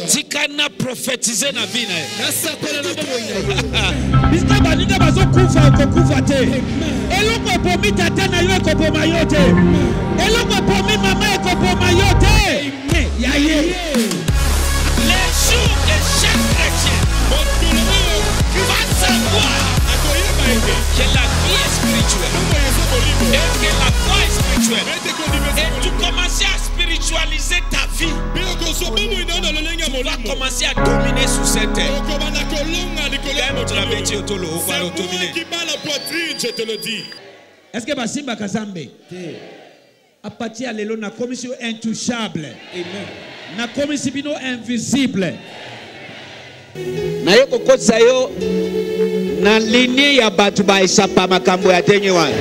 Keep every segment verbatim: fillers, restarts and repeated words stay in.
Tikana prophétiser na vie na ye. Biska baninga bazo kufa ko kufa te. Eloko pomi tata na yo ko poma yo te. Eloko pomi mama ko poma yo te. Ya ye. Les jours de chaque chrétien va savoir que la vie est spirituelle et que la foi est spirituelle. Et tu commences à spiritualiser ta vie. Tu vas commencer à dominer sur cette terre. Je te le dis. Est-ce que Basimba Kazambe à partir à l'élo na commission intouchable. Amen. Na commission bino invisible. Na yo kokoza yo na linie ya batu ba isapa makambo ya tenye wana.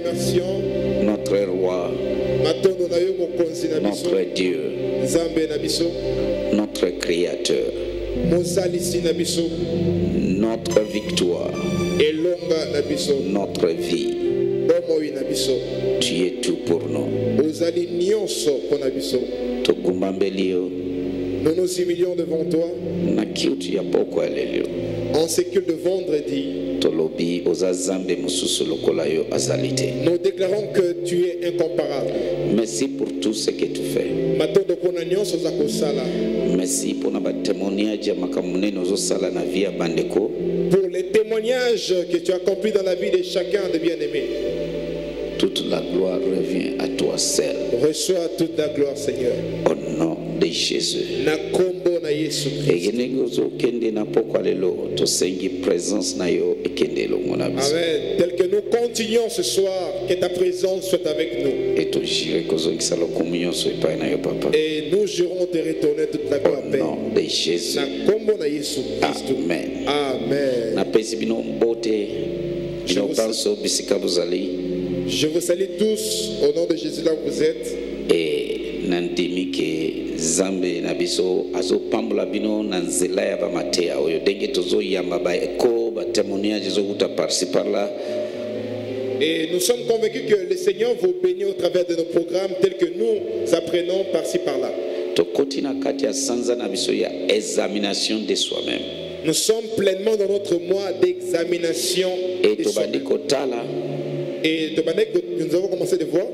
remercions notre roi, matondo na yo mokonzi na biso notre Dieu, nzambe na biso notre créateur, mosalisi na biso notre victoire, elonga na biso notre vie. bomoi na biso Tu es tout pour nous. ozali nyonso mpo na biso. Tokumbambeli yo, Nous nous humilions devant toi na kiutu ya poko alelio. en ce culte de vendredi. Tolobi oza zambe mususu lokola yo azalite. Nous déclarons que tu es incomparable. Merci pour tout ce que tu fais. matondo mpona nyonso oza kosala, Merci pour na témoignage ya makamune ozo sala na vie ya bandeko. pour les témoignages que tu as accomplis dans la vie de chacun de bien-aimés. Toute la gloire revient à toi seul. Reçois toute la gloire, Seigneur. Au nom de Jésus. Na kombo na Yesu Christ. Egenenge ozo kende na poko alelo tosengi présence na yo ekende lo mona biso. Amen. Tel que nous continuons ce soir, que ta présence soit avec nous. Et to jire kozo kisalo communion so epai na yo papa. Et nous jurons te retourner toute la gloire. Au nom de Jésus. Na kombo na Yesu Christ. Amen. Amen. Na pesi bino mbote bino banso bisika bozali. Je vous salue tous au nom de Jésus là où vous êtes. Et nandimi ke zambe na biso azo pambola bino na nzela ya ba matea oyo denge tozo yamba ba eko ba témoignage zo uta par-ci par-là. Et nous sommes convaincus que le Seigneur vous bénit au travers de nos programmes tels que nous apprenons par-ci par-là. Tokoti na kati ya sanza na biso ya examination de soi-même. Nous sommes pleinement dans notre mois d'examination Et de tobandi soi-même. kotala Et de manière que nous avons commencé de voir,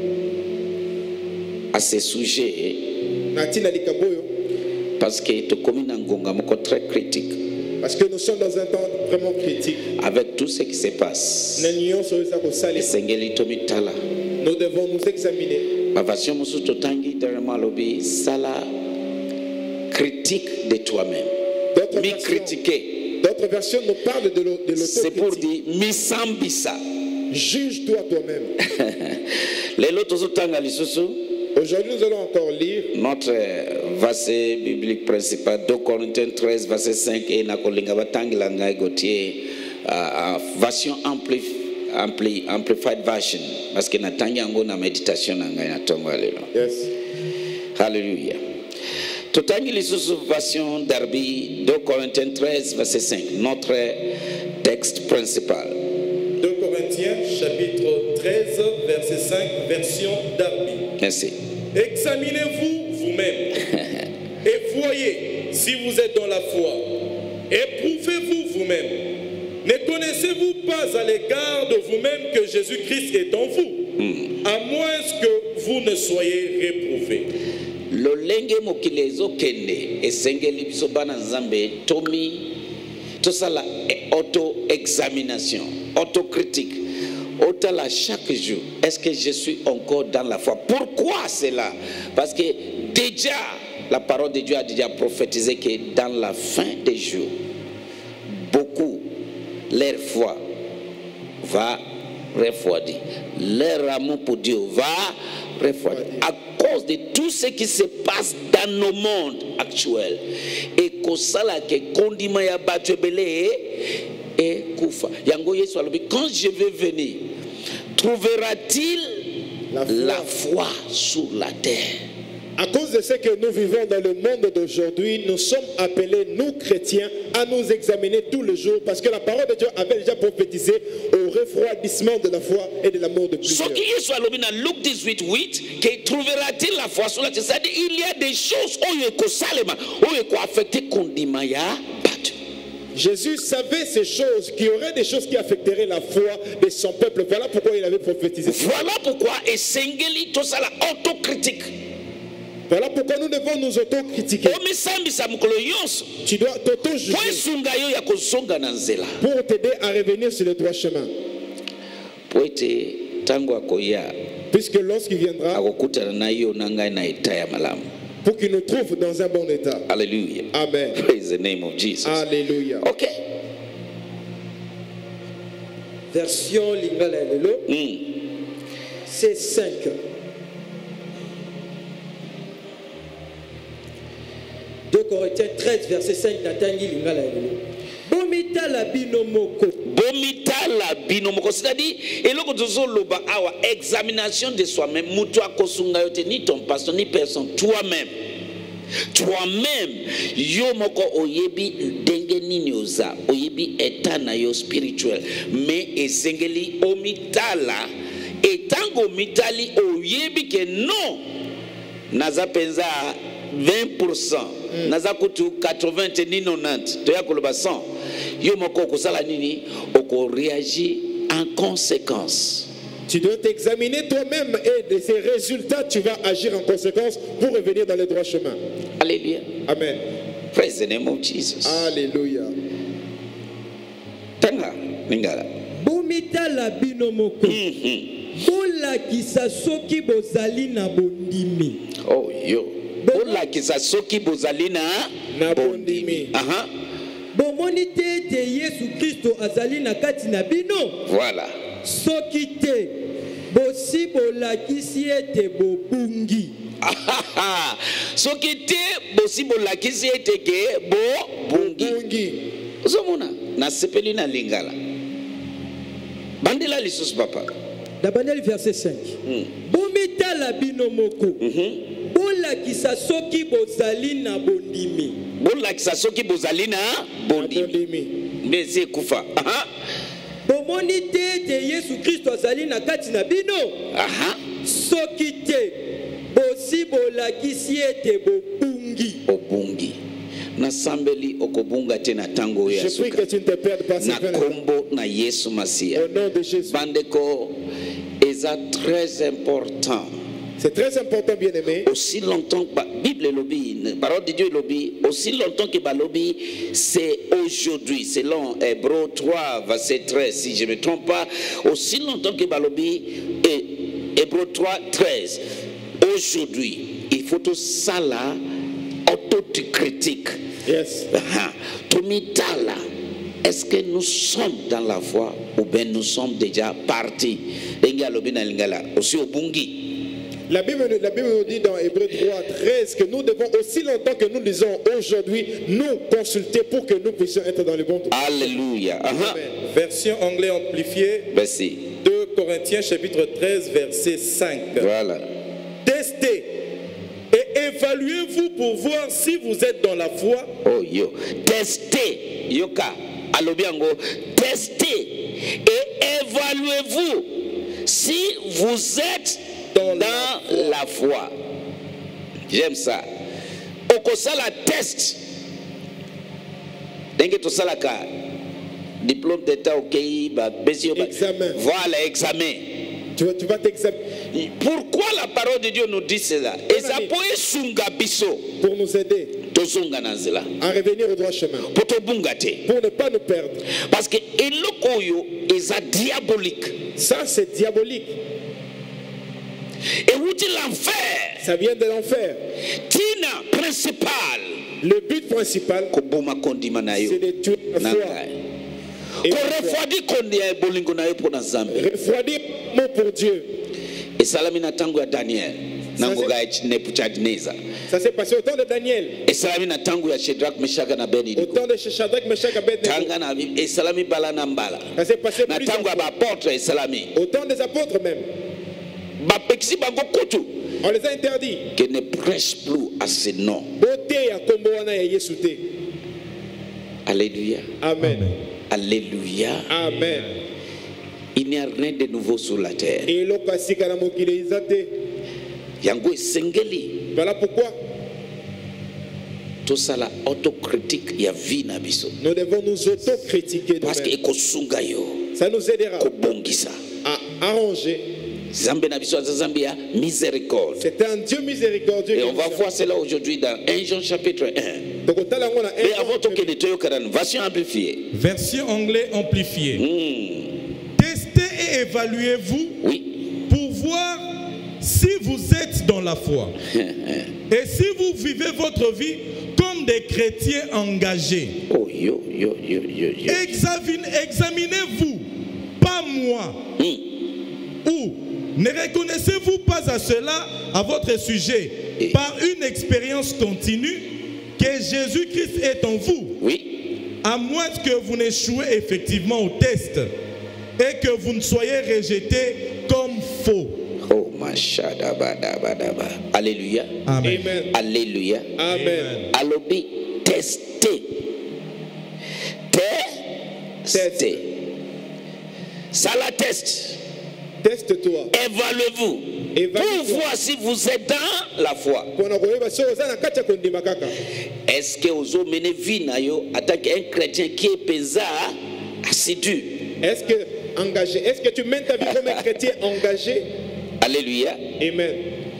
à ce sujet Natina Likaboyo, parce que tokomi na ngonga moko très critique parce que nous sommes dans un temps vraiment critique. avec tout ce qui se passe. Esengeli tomitala Nous devons nous examiner. bavation mosusu totangi dernièrement lobi sala critique de toi-même. D'autres Mi versions, critiquer. d'autres versions nous parlent de l'au- de C'est pour l'autocritique. dire misambisa. Juge-toi toi-même. Lelo tozotanga lisusu Aujourd'hui, nous allons encore lire notre verset biblique principal deux Corinthiens treize verset cinq et na kolinga batangila ngai gotier uh, version ampli, ampli, amplified version parce que natangi yango na meditation na ngai na tongo lelo. yes. Hallelujah. Totangi lisusu version Darby deux Corinthiens treize verset cinq, notre texte principal. deux Corinthiens chapitre treize verset cinq version Darby. Merci. Examinez-vous vous-même et voyez si vous êtes dans la foi. Éprouvez-vous vous-même. Ne connaissez-vous pas à l'égard de vous-même que Jésus-Christ est en vous, à moins que vous ne soyez réprouvés. Lolenge mokili ezokende esengeli biso bana nzambe tomi tosala auto examination autocritique otala chaque jour. Est-ce que je suis encore dans la foi? Pourquoi cela? Parce que déjà la parole de Dieu a déjà prophétisé que dans la fin des jours beaucoup leur foi va refroidir, leur amour pour Dieu va refroidir à cause de tout ce qui se passe dans nos mondes actuels. Et kosala ke kondima ya bato ebele et kufa. Yango Yesu alobi, quand je vais venir, trouvera-t-il La foi. la foi sur la terre? À cause de ce que nous vivons dans le monde d'aujourd'hui, nous sommes appelés, nous chrétiens, à nous examiner tous les jours parce que la parole de Dieu avait déjà prophétisé au refroidissement de la foi et de l'amour de plusieurs. Ce qui Yesu alobi na Luc dix-huit huit, que trouvera-t-il la foi sur la terre? C'est-à-dire il y a des choses oyo ekosalema, oyo ekoaffecter kondima ya bato. Jésus savait ces choses, qu'il y aurait des choses qui affecteraient la foi de son peuple. Voilà pourquoi il avait prophétisé. Voilà pourquoi esengeli tosala autocritique. Voilà pourquoi nous devons nous auto-critiquer. Omisambisa mukolo yonso. Tu dois t'auto-juger Po esunga yo ya kozonga na nzela. pour t'aider à revenir sur le droit chemin. Po ete tango akoya Puisque lorsqu'il viendra, akokutana na yo na ngai na eta ya malamu. pour qu'il nous trouve dans un bon état. Hallelujah. Amen. Praise the name of Jesus. Alléluia. Okay. Version Lingala Lelo, Mm. c'est cinq. deux Corinthiens treize, verset cinq, Natangi Lingala Lelo. Bomita la binomoko. Bomitala binomoko, c'est-à-dire eloko tozoloba awa examination de soi-même, mutu akosunga yo te ni ton pasteur ni personne, toi-même. Toi-même, yo moko oyebi denge nini oza, oyebi etana yo spirituel, mais esengeli omitala, etango mitali oyebi ke non, naza penza vingt pour cent, mm. naza kutu quatre-vingts ni quatre-vingt-dix, toya koloba cent, yo moko kosala nini, oko réagir en conséquence. Tu dois t'examiner toi-même et de ces résultats, tu vas agir en conséquence pour revenir dans le droit chemin. Alléluia. Amen. Praise the name of Jesus. Alléluia. Tanga, ningala. Bomitala binomoko. Bola kisa soki bozali na bondimi. Oh yo. Bola kisa soki bozali na na bondimi. Aha. Bomoni te te Yesu Kristo azali na kati na bino. Voilà. Soki te bosi bolakisi ete bobungi. Soki te bosi bolakisi ete ke bo bungi. Uzomona na sepeli na lingala. Bandela lisusu papa. Dabandeli verset cinq. Mm. Bomitala binomoko. Mhm. Bolakisa soki bozali na bondimi. Bolakisa soki bozali na bondimi. Mbese kufa. Aha. Bomoni te te Yesu Kristo azali na kati na bino. Aha. Soki te bosi bolakisi ete bobungi. Obungi. Na sambeli okobunga te na tango ya Je prie que tu ne te perdes pas. Na kombo na Yesu Masia. Au nom de Jésus. Bandeko est très important. C'est très important, bien aimé. Aussi longtemps que la Bible est lobby, la parole de Dieu est lobby, aussi longtemps que la lobby, c'est aujourd'hui, selon Hébreux trois, verset treize, si je ne me trompe pas, aussi longtemps que la lobby est Hébreux trois, treize. Aujourd'hui, il faut tout ça là, autocritique. Yes. Tomitala. Est-ce que nous sommes dans la foi ou bien nous sommes déjà partis? Aussi au bungi. La Bible, la Bible nous dit dans Hébreux trois, treize que nous devons, aussi longtemps que nous lisons aujourd'hui, nous consulter pour que nous puissions être dans le bon droit. Alléluia. Uh-huh. Version anglais amplifiée. Merci. deux Corinthiens chapitre treize verset cinq. Voilà. Testez et évaluez-vous pour voir si vous êtes dans la foi. Oh yo. Testez. Yoka. Alobiango. Testez et évaluez-vous si vous êtes dans, dans la, la foi. J'aime ça. Okosala test. Dengue to salaka. Diplôme d'état ok, bah besio bah. Examen. Voilà examen. Tu vas, tu vas t'examiner. Pourquoi la parole de Dieu nous dit cela? Ezapoe sunga biso. Pour nous aider. Tozonga nazela. À revenir au droit chemin. Pour te bungate. Pour ne pas nous perdre. Parce que eloko yo eza diabolique. Ça c'est diabolique. Et où dit l'enfer? Ça vient de l'enfer. Tina principal. Le but principal, c'est de tuer la foi. Refroidir mot pour Dieu. Et salamina tango ya Daniel. Nangoga Nebuchadnezzar. Ça s'est passé au temps de Daniel. Et salamina tango ya Shadrach, Meshach na Abednego. Au temps de Shadrach, Meshach, Abednego. Tanga na et salami bala na mbala. Ça s'est passé na plus tango ya apôtres et salami. Au temps des apôtres même. Ba pexi bango kutu. On les a interdits. Que ne prêche plus à ce nom. Alléluia. Amen. Alléluia. Amen. Il n'y a rien de nouveau sur la terre. Yango sengeli. Voilà pourquoi tout ça la autocritique ya vie na biso. Nous devons nous autocritiquer. Parce que ekosunga yo. Ça nous aidera à arranger. Miséricorde. C'est un Dieu miséricordieux. Et on va voir cela aujourd'hui dans un Jean chapitre un. Mais avant tout que les version amplifiée. Version anglais amplifiée. Mm. Testez et évaluez-vous oui. pour voir si vous êtes dans la foi. Et si vous vivez votre vie comme des chrétiens engagés. Oh, yo, yo, yo, yo, yo. Examine, examinez-vous, pas moi. Mm. Ou ne reconnaissez-vous pas à cela, à votre sujet, et par une expérience continue, que Jésus-Christ est en vous? Oui. À moins que vous n'échouez effectivement au test. et que vous ne soyez rejetés comme faux. Oh, mashadabadabadaba. Alléluia. Amen. Amen. Alléluia. Amen. Alobi, testez. Testez. Ça la teste. Teste-toi. Évaluez-vous. Évalue-toi. Pour voir si vous êtes dans la foi. Mpona koyeba soki oza na kati ya kondima kaka. Est-ce que vous avez mené vie na yo en tant qu'un chrétien qui est pesant, assidu? Est-ce que engagé? Est-ce que tu mènes ta vie comme un chrétien engagé? Alléluia. Amen.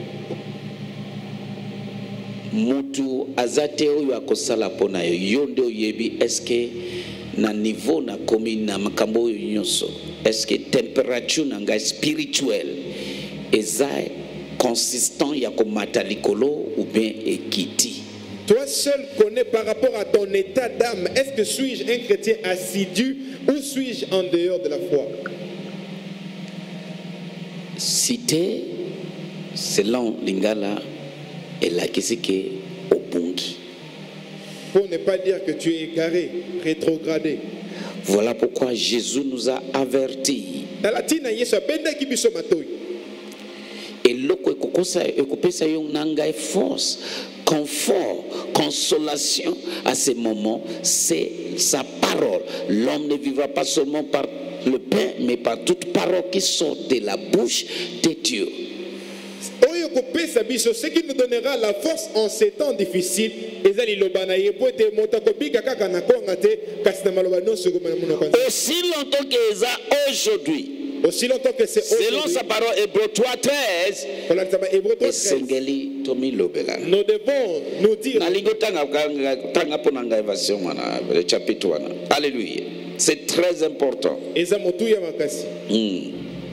Mutu azate oyo akosala pona yo yo nde oyebi est-ce que na niveau na komi na makambo oyo nyonso est-ce que température na ngai spirituelle eza consistant ya komata likolo ou bien ekiti? Toi seul connais par rapport à ton état d'âme. Est-ce que suis-je un chrétien assidu ou suis-je en dehors de la foi? Cité selon Lingala et la kisike obungi. Pour ne pas dire que tu es égaré, rétrogradé. Voilà pourquoi Jésus nous a avertis. Dans la tina yesu abendaki biso matoi. Et loko ekokosa ekopesa yo nanga force, confort, consolation à ces moments, c'est sa parole. L'homme ne vivra pas seulement par le pain, mais par toute parole qui sort de la bouche de Dieu. Oyo kopesa biso, ce qui nous donnera la force en ces temps difficiles, ezali lobana ye po ete moto kobika kaka na konga te kasi na maloba nyonso komana monoko. Aussi longtemps que ça aujourd'hui, Aussi longtemps que c'est selon aujourd'hui, sa parole, Hébreux trois treize, voilà, ça va, Hébreux trois treize. esengeli tomi lobela. Nous devons nous dire. Nalingo tanga tanga ponanga version wana, le chapitre wana. Alléluia. C'est très important. Eza motuya makasi. Mm.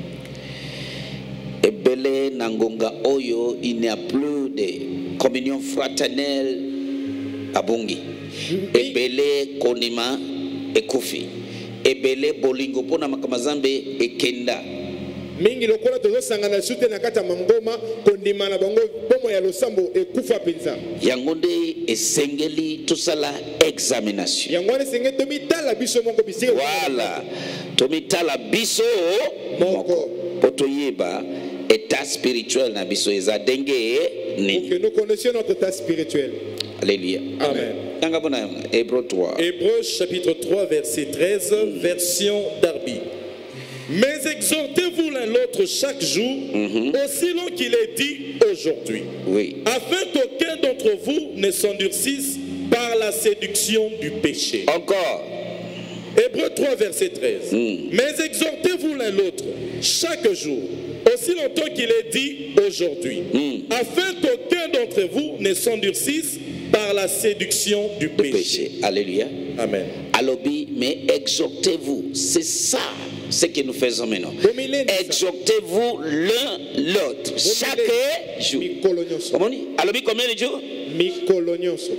Ebele nangonga oyo, il n'y a plus de communion fraternelle à Bongi. Ebele konima ekufi. Ebele bolingo pona makamazambe ekenda. Mingi lokola tozo sangana sute na kata mangoma kondima na bango bomo ya losambo ekufa penza. Yangonde esengeli tosala examination. Yango wana senge tomi tala biso moko bisika. Voilà. Tomitala biso Moko. potoyeba état spirituel na biso eza denge Pour nini. que nous connaissions notre état spirituel. Alléluia. Amen. Tanga bona Hébreux trois. Hébreux chapitre trois verset treize, version Darby. Mais exhortez-vous l'un l'autre chaque jour, aussi long qu'il est dit aujourd'hui, Oui. afin qu'aucun d'entre vous ne s'endurcisse par la séduction du péché. Encore. Hébreux trois verset treize. Mm. Mais exhortez-vous l'un l'autre chaque jour, aussi longtemps qu'il est dit aujourd'hui, Mm. afin qu'aucun d'entre vous ne s'endurcisse par la séduction du Le péché. péché. Alléluia. Amen. Alobi, mais exhortez-vous. C'est ça ce que nous faisons maintenant. Bomileni sa. Exhortez-vous l'un l'autre chaque jour. Mikolo nyonso. Comment on dit? Alobi, combien de jours? Mikolo nyonso.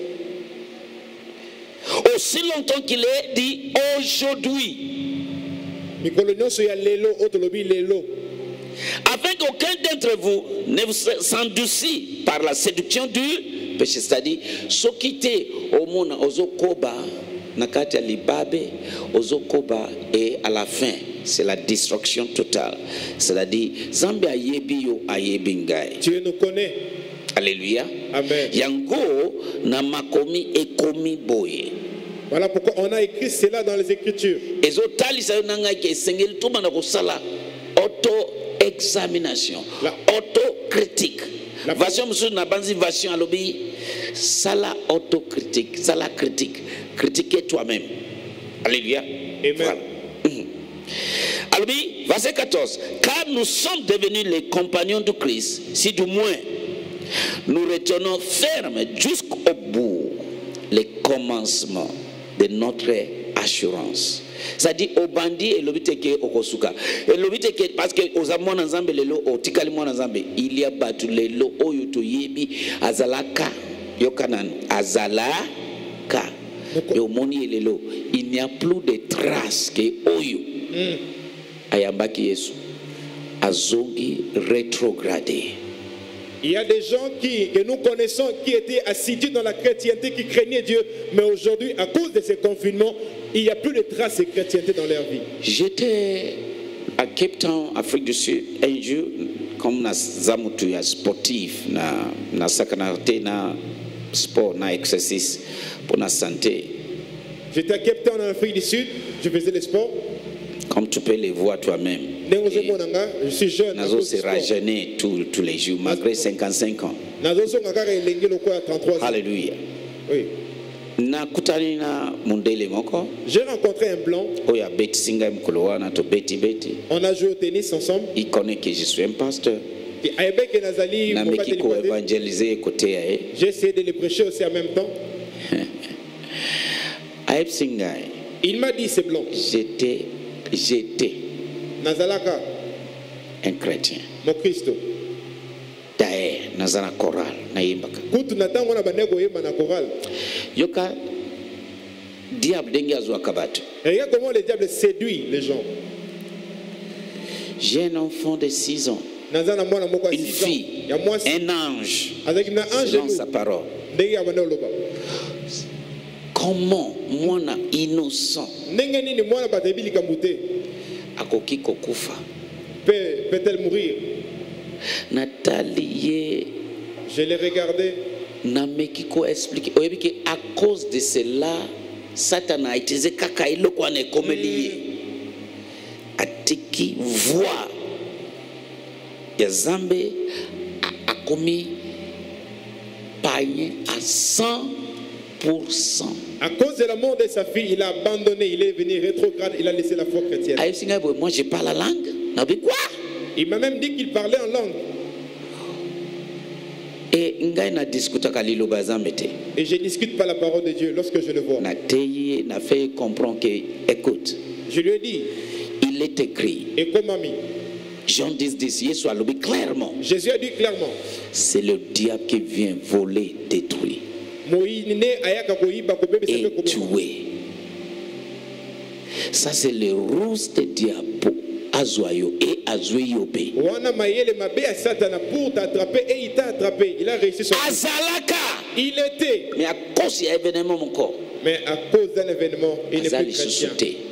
Aussi longtemps qu'il est dit aujourd'hui. Mikolo nyonso ya lelo otolobi lelo. Afin qu'aucun d'entre vous ne vous s'endurcisse par la séduction du péché. C'est-à-dire, ce qui était au monde, ozokoba, nakati ya libabe, ozokoba, et à la fin, c'est la destruction totale. C'est-à-dire, Zambi ayebi yo ayebi ngai. Dieu nous connaît. Alléluia. Amen. Yango na makomi ekomi boye. Voilà pourquoi on a écrit cela dans les Écritures. Ezotalisa yo nanga ke sengeli tuma na kosala auto-examination, La- auto-critique. La- Version mosusu na banzi version alobi sala auto-critique, sala critique, critiquer toi-même. Alléluia. Amen. Voilà. Mhm. Alobi, verset quatorze. Car nous sommes devenus les compagnons de Christ, si du moins nous retenons ferme jusqu'au bout les commencements de notre assurance. C'est-à-dire au bandi et l'obiteke okosuka. Et l'obiteke parce que aux amons ensemble lelo o tikali mon ensemble il y a batu lelo oyo to yebi azalaka yokanan azalaka yo moni lelo il n'y a plus de traces que oyo ayambaki Yesu azongi rétrogradé. Il y a des gens qui, que nous connaissons qui étaient assidus dans la chrétienté, qui craignaient Dieu, mais aujourd'hui, à cause de ces confinements, il n'y a plus de traces de chrétienté dans leur vie. J'étais à Cape Town, Afrique du Sud, un jour, comme na zamutu ya sportif, na na sakanarte na sport, na exercice pour la santé. J'étais à Cape Town, en Afrique du Sud, je faisais le sport. Comme tu peux le voir toi-même. Je suis jeune. Nazo se rajeunit tous, tous les jours, malgré cinquante-cinq ans. Alléluia. Oui. Na kutani na mundele moko. J'ai rencontré un blanc. Oya beti singa mkolowa na to beti beti. On a joué au tennis ensemble. Il connaît que je suis un pasteur. Na meki ko évangéliser côté ya. J'ai essayé de le prêcher aussi en même temps. Aeb singa. Il m'a dit c'est blanc. J'étais j'étais Nazalaka un chrétien. Mon Christo. Dae nazana choral na yimbaka. Kutu natango na banego yemba na choral. Yoka diable dengi azwa kabatu. Regarde comment le diable séduit les gens. J'ai un enfant de six ans. Nazana mwana moko Une fille. Un ange. Avec un ange dans sa parole. Ndenge ya bana loba. Comment mwana innocent ndenge nini mwana batebi kamute akoki kokufa peut peut-elle mourir? Nathalie, je l'ai regardé. Nameki ko expliquer oyebi que à cause de cela Satan a utilisé kaka iloko ane komeli atiki voix ya Zambe a commis pagné à cent pour cent. À cause de la mort de sa fille, il a abandonné, il est venu rétrograde, il a laissé la foi chrétienne. Moi, je parle la langue. Quoi? Il m'a même dit qu'il parlait en langue. Et je ne discute pas la parole de Dieu lorsque je le vois. n'a fait comprendre que, écoute, je lui ai dit, il est écrit. Et comme ami, Jean dix, dix, clairement. Jésus a dit clairement, c'est le diable qui vient voler, détruire. Et tuer. Ça c'est le ruse de diable pour Azoyo et Azoyope. Pour t'attraper et il t'a attrapé. Il a réussi son Azalaka. Il était. Mais à cause d'un événement mon corps. Mais à cause d'un événement, il n'est plus chrétien.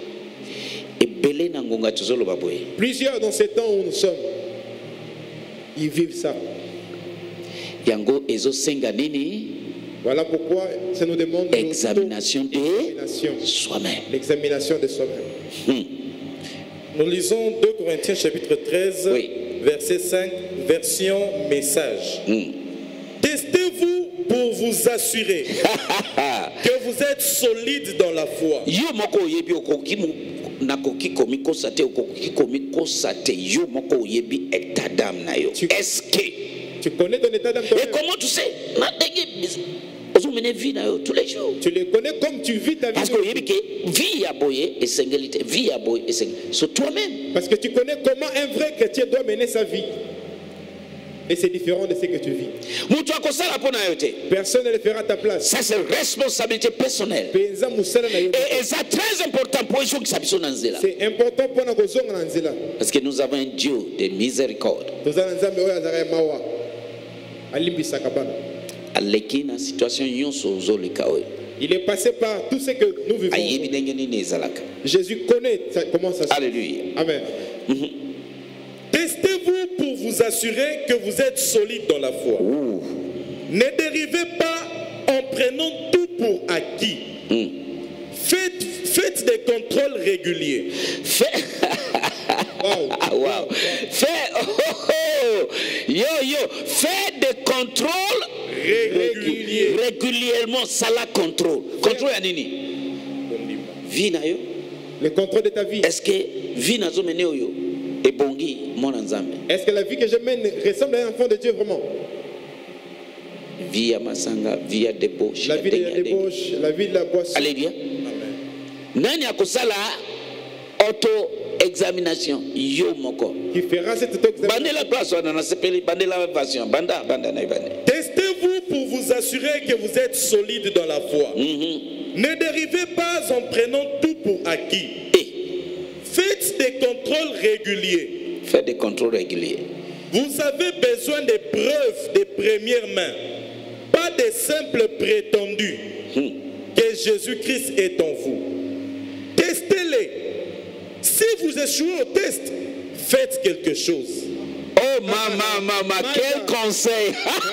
Plusieurs dans ces temps où nous sommes, ils vivent ça. Yango ezo senga nini? Voilà pourquoi ça nous demande l'examination de soi-même. L'examination de soi-même. Hmm. Nous lisons deux Corinthiens chapitre treize, oui. Verset cinq, version message. Hmm. Testez-vous pour vous assurer que vous êtes solide dans la foi. Yo moko yebi okokimu nakoki komiko sate okoki komiko sate yo moko yebi état d'âme na yo. Est-ce que tu connais ton état d'âme? Et comment tu sais? Tous les jours. Tu les connais comme tu vis ta vie. Parce que vie à boyer et singulité, vie à boyer et singulité. Sur toi-même. Parce que tu connais comment un vrai chrétien doit mener sa vie. Et c'est différent de ce que tu vis. Personne ne le fera à ta place. Ça c'est responsabilité personnelle. Et c'est très important pour les gens qui s'habillent dans Zéla. C'est important pour nous. Parce que nous avons un Dieu de miséricorde. Situation il est passé par tout ce que nous vivons. Jésus connaît comment ça se passe. Alléluia. Amen. Mm-hmm. Testez-vous pour vous assurer que vous êtes solide dans la foi. Ouh. Ne dérivez pas en prenant tout pour acquis. Mm. Faites, faites des contrôles réguliers. Fait... wow. Ah, wow. Fait... Oh, oh, oh. Yo, yo. Faites des contrôles réguliers. Régulièrement, ça la contrôle. Contrôle à nini? Vie na yo. Le contrôle de ta vie. Est-ce que vie na zo mene yo? Et bongi mon nzambe. Est-ce que la vie que je mène ressemble à un enfant de Dieu vraiment? Vie à masanga, vie à débauche. La vie de la débauche, la vie de la boisson. Alléluia. Nani akosala auto-examination yo moko. Qui fera cette auto-examination? Bandela place on a s'appelle bandela version. Banda banda na ibane. Testez-vous pour vous assurer que vous êtes solide dans la foi. Mm-hmm. Ne dérivez pas en prenant tout pour acquis. Et faites des contrôles réguliers. Faites des contrôles réguliers. Vous avez besoin de preuves de première main, pas de simples prétendus Hmm. que Jésus-Christ est en vous. Testez-les. Si vous échouez au test, faites quelque chose. Oh maman, maman, quel conseil!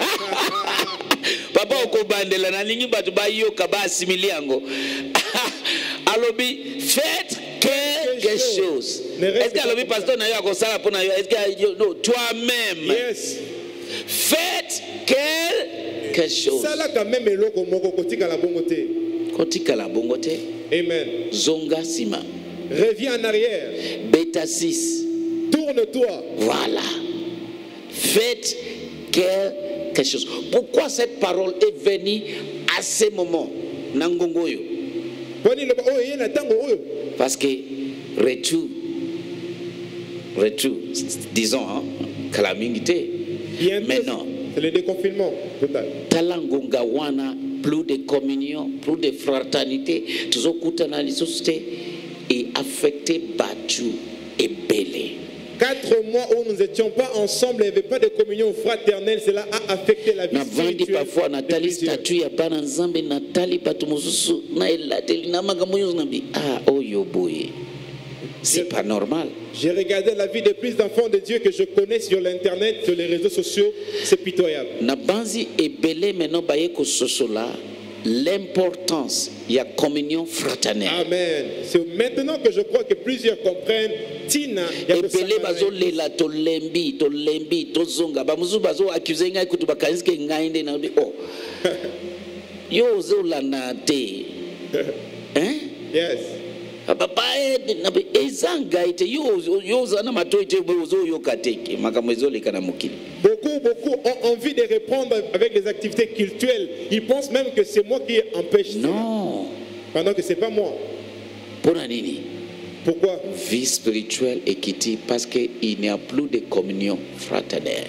Papa okobandela na lingi batu ba yoka ba assimile yango. Alobi, faites quelque chose. Est-ce que alobi pasteur na yo akosala pona yo? Est-ce que no, toi-même? Yes. Faites quelque chose. Sala quand même eloko moko kotika la bongo te. Kotika la bongo te. Amen. Zonga sima. Reviens en arrière. Beta six. Tourne-toi. Voilà. Faites quelque chose. Pourquoi cette parole est venue à ce moment? Nangongoyo. Poni le oh yena tango oyo. Parce que retour, retour, disons, hein, calamité. Bientôt, Maintenant, c'est le déconfinement total. talangonga wana, plus de communion, plus de fraternité, tout kutana les sociétés et affecté Batu et Belé. Quatre mois où nous n'étions pas ensemble, il n'y avait pas de communion fraternelle, cela a affecté la vie Navandi spirituelle. parfois de Nathalie plusieurs. statue ya bana nzambe Nathalie batumususu na elateli na makambo nyonso nabi ah oyo boye. C'est pas normal. J'ai regardé la vie de plus d'enfants de Dieu que je connais sur l'internet, sur les réseaux sociaux, c'est pitoyable. Na banzi ebele maintenant baye ko sosola l'importance ya communion fraternelle. Amen. C'est maintenant que je crois que plusieurs comprennent. Tina, il y a Ebele bazo lela to lembi to lembi to zonga bamuzu bazo accuse ngai kutu bakanzike ngai nde na oh yo zo lana te hein Yes. papa na ezanga ite yo yo zana matoite bozo yo kateke makambo ezoleka na mokili. Beaucoup, beaucoup ont envie de répondre avec les activités cultuelles. Ils pensent même que c'est moi qui empêche cela, Non. pendant que ce n'est pas moi. Pona nini? Pourquoi? Vie spirituelle et quitte parce qu'il n'y a plus de communion fraternelle.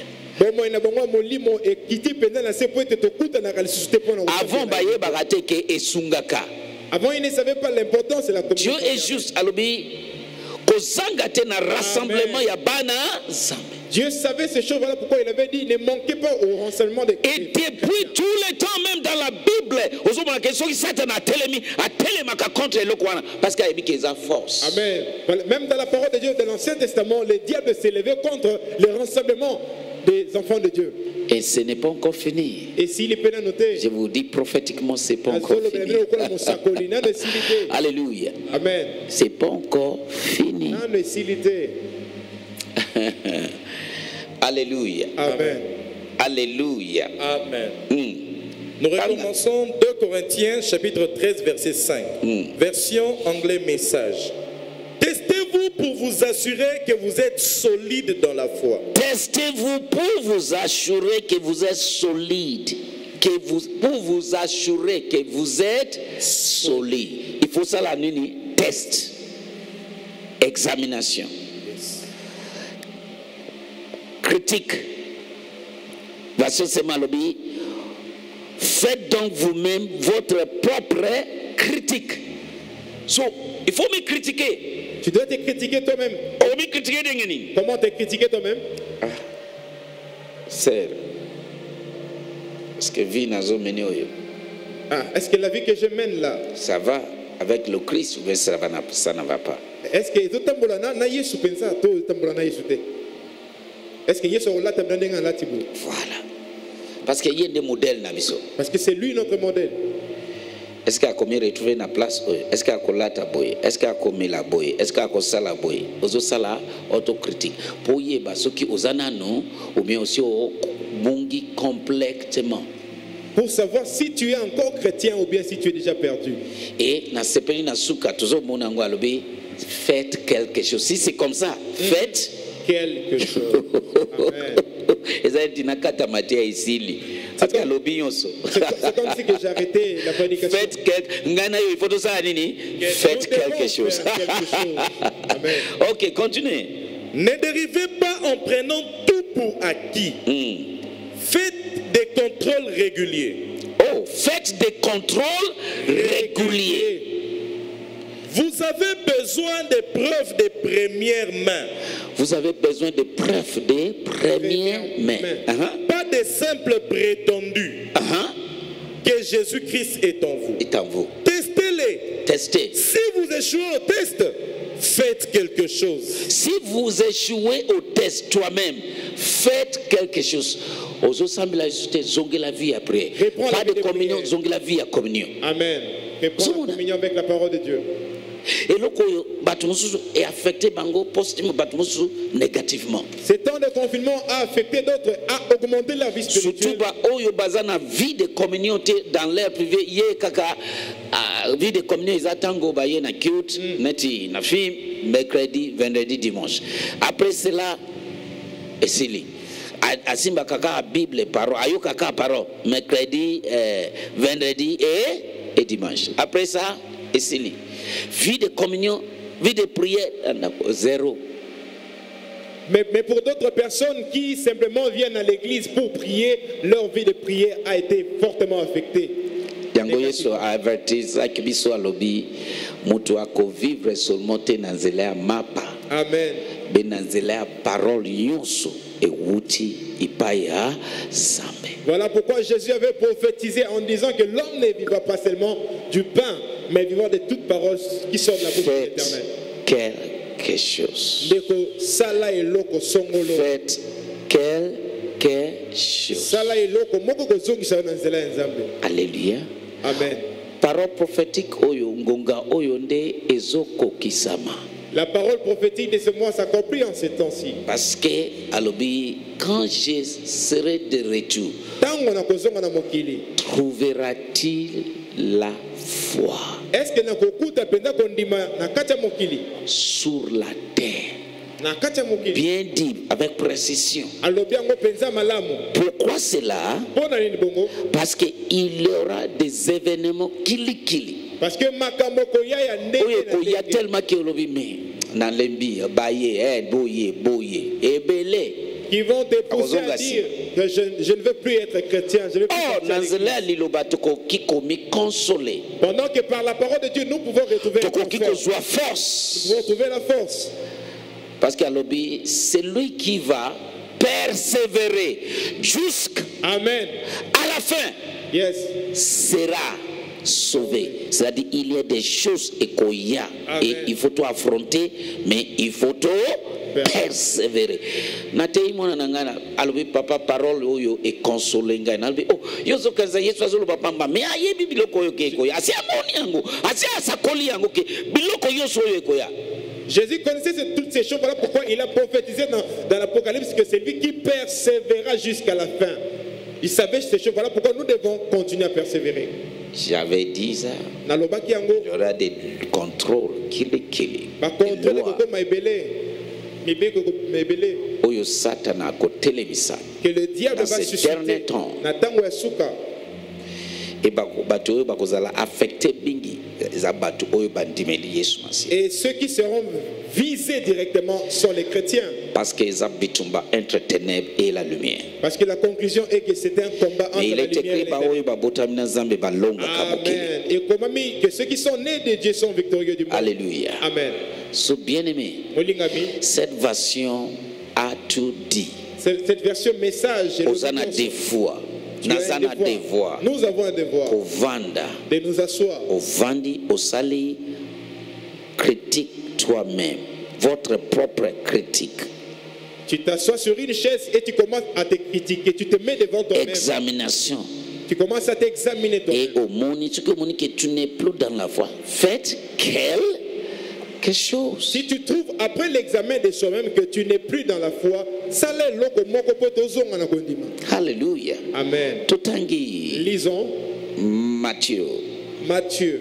Avant baye bagate ke esungaka. Avant, ils ne savaient pas l'importance de la Dieu communion. est juste alobi kozanga te na rassemblement ya bana zambe. Dieu savait ces choses, voilà pourquoi il avait dit ne manquez pas au renseignement des Et depuis tout le temps, même dans la Bible, aux hommes qui sont Satan a télémi, a télémaka contre le coin, parce qu'il y a des force. Amen. Même dans la parole de Dieu de l'Ancien Testament, le diable s'est levé contre le rassemblement des enfants de Dieu. Et ce n'est pas encore fini. Et s'il est pénal noté, Je vous dis prophétiquement, ce n'est pas encore fini. Alléluia. Amen. Ce n'est pas encore fini. Alléluia. Amen. Alléluia. Amen. Hmm. Nous recommençons deux Corinthiens chapitre treize verset cinq. Mm. Version anglais message. Testez-vous pour vous assurer que vous êtes solide dans la foi. Testez-vous pour vous assurer que vous êtes solide. Que vous, pour vous assurer que vous êtes solide. Il faut ça la nuit. Test. Examination. Critique. Version Semalobi. Faites donc vous-même votre propre critique. So, il faut me critiquer. Tu dois te critiquer toi-même. Oh, me critiquer d'engeni. Comment te critiquer toi-même? C'est parce que vie n'a jamais mené au yo. Ah, est-ce que la vie que je mène là, Ça va avec le Christ ou ça va- ça ne va pas? est-ce que ezotambola na na Yesu penza to ezotambola na Yesu te? Est-ce que Yesu olata blandenga la tibu? Voilà. Parce qu'il y a des modèles na biso. Parce que c'est lui notre modèle. Est-ce qu'il a commis retrouver na place oyo? Est-ce qu'il a kolata boye? Est-ce qu'il a commis la boye? Est-ce qu'il a kosala boye? Ozo sala autocritique. Pour yeba soki ozana no ou bien aussi o bungi complètement. Pour savoir si tu es encore chrétien ou bien si tu es déjà perdu. Et na sepeli na suka tozo mona ngo alobi faites quelque chose. Si c'est comme ça, faites Quelque chose. Amen. ezali nakata matia isili. Parce que alobi nyonso. C'est comme- c'est comme si que j'ai arrêté la prédication. Faites quelque ngana yo il faut ça nini? Faites Nous devons quelque chose. faire quelque chose. Amen. OK, continuez. Ne dérivez pas en prenant tout pour acquis. Hmm. Faites des contrôles réguliers. Oh, faites des contrôles réguliers. Vous avez besoin de preuves de première main. Vous avez besoin de preuves de première main. Uh-huh. Pas de simples prétendus Uh-huh. que Jésus-Christ est en vous. Est en vous. Testez-les. Testez. Si vous échouez au test, faites quelque chose. Si vous échouez au test toi-même, faites quelque chose. Aux autres, zongez la vie après. Réponds Pas la de vie de communion, prière. zongez la vie à communion. Amen. Réponds la communion avec la parole de Dieu. Et le est affecté positivement, négativement. Ce temps de confinement a affecté d'autres, a augmenté la vie Surtout spirituelle. ba oyo bazana vie de communauté dans l'air privé ye kaka ah, vie de communauté zatango ba ye na cute neti na film mercredi vendredi dimanche. Après cela esili asimba kaka Bible parole ayo kaka parole mercredi eh, vendredi et et dimanche. Après ça esili vie de communion, vie de prière zéro. Mais, mais pour d'autres personnes qui simplement viennent à l'église pour prier, leur vie de prière a été fortement affectée. Yango Yesu avertise akibiso alobi mutu ako vivre seulement te na nzela ya mapa. Amen. Be na nzela ya parole yonso ewuti ipai ya Nzambe. Voilà pourquoi Jésus avait prophétisé en disant que l'homme ne vivra pas seulement du pain, mais vivra de toutes paroles qui sortent de la bouche de Faites l'Éternel. quelque chose. Ndeko, sala eloko songolo. Faites quelque chose. Sala eloko moko kozongisa na nzela ya Nzambe. Alléluia. Amen. Parole prophétique oyo ngonga oyo nde ezokokisama. La parole prophétique de ce mois s'accomplit en ces temps-ci. Parce que alobi quand je serai de retour, Tango na kozonga na mokili. trouvera-t-il la foi Est-ce que na kokuta penda kondima na kati ya mokili? sur la terre? Na kati ya mokili. Bien dit, avec précision. Alobi yango penza malamu. Pourquoi cela? Pona nini bongo? Parce qu'il y aura des événements kili-kili. Parce que makambo koya ya ndenge Oyo na koya ndenge. tellement que olobi me na lembi baye eh boye boye ebele. Qui vont te pousser à Akozonga dire que je, je ne veux plus être chrétien, je ne veux plus Oh, être chrétien. nanzela liloba tokoki komi consoler. Pendant que par la parole de Dieu, nous pouvons retrouver la Tokoki force. kozwa Nous force. pouvons retrouver la force. Parce qu'alobi c'est lui qui va persévérer jusqu'à Amen. la fin. Yes. Sera sauvé. C'est-à-dire il y a des choses et koya et il faut tout affronter, mais il faut tout persévérer. Natei mona nangana alobi papa parole oyo e consoler ngai nalobi oh yozo kaza yesu azolo pamba mais aye bibiloko oyo ke koya asi amoni yango asi asakoli yango ke biloko yoso oyo koya. Jésus connaissait ces- toutes ces choses. Voilà pourquoi il a prophétisé dans, dans l'Apocalypse que c'est lui qui persévéra jusqu'à la fin. Il savait ces choses. Voilà pourquoi nous devons continuer à persévérer. J'avais dit ça. Nalobaki yango, Il y aura des contrôles kili kili. ba contrôle Des lois koko maibele, mibe koko maibele, oyo satana kotelemisa. que le diable Dans va ces susciter. derniers temps. Na tango ya suka, Et bako bato oyo bakozala affecté bingi za bato oyo bandimeli Yesu Masiya. et ceux qui seront visés directement sont les chrétiens. Parce que za bitumba entre ténèbres et la lumière. Parce que la conclusion est que c'est un combat entre Mais il la est lumière et écrit les ba ténèbres. oyo babotami na Nzambe balonga kabokili. Amen. Et comme ami, que ceux qui sont nés de Dieu sont victorieux du monde. Alléluia. Amen. So bien-aimé, Molingami, cette version a tout dit. cette cette version message, Ozana devoir, tu as un nazana devoir, devoir. Nous avons un devoir kovanda, de nous asseoir. ovandi, osali, critique toi-même, votre propre critique, Tu t'assois sur une chaise et tu commences à te critiquer. Tu te mets devant toi-même. examination. Tu commences à t'examiner Et toi-même. au moni, tu communiques que tu n'es plus dans la foi. Faites quelque chose. Si tu trouves après l'examen de soi-même que tu n'es plus dans la foi, ça l'est loko moko po tozonga na kondima. Alléluia. Amen. Totangi Lisons Matthieu Matthieu.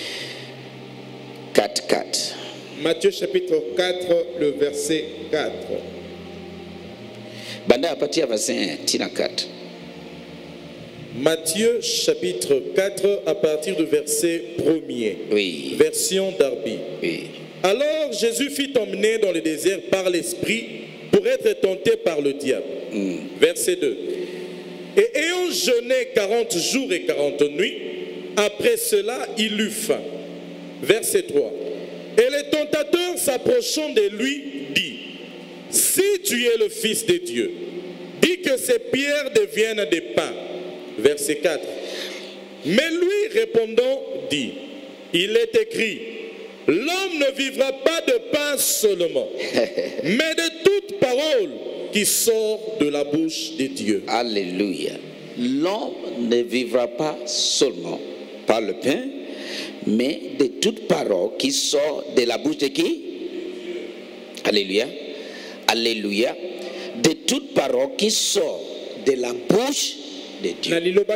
quatre quatre. Matthieu chapitre quatre, le verset quatre. Banda à partir du verset un, tina quatre. Matthieu chapitre quatre à partir du verset premier. Oui. Version Darby. Oui. Alors Jésus fut emmené dans le désert par l'Esprit pour être tenté par le diable. Verset deux. Et ayant jeûné quarante jours et quarante nuits, après cela il eut faim. Verset trois. Et le tentateur s'approchant de lui dit, si tu es le Fils de Dieu, dis que ces pierres deviennent des pains. Verset quatre. Mais lui répondant dit, il est écrit, l'homme ne vivra pas de pain seulement, mais de toute parole qui sort de la bouche de Dieu. Alléluia. L'homme ne vivra pas seulement par le pain, mais de toute parole qui sort de la bouche de qui? Alléluia. Alléluia. De toute parole qui sort de la bouche de Dieu.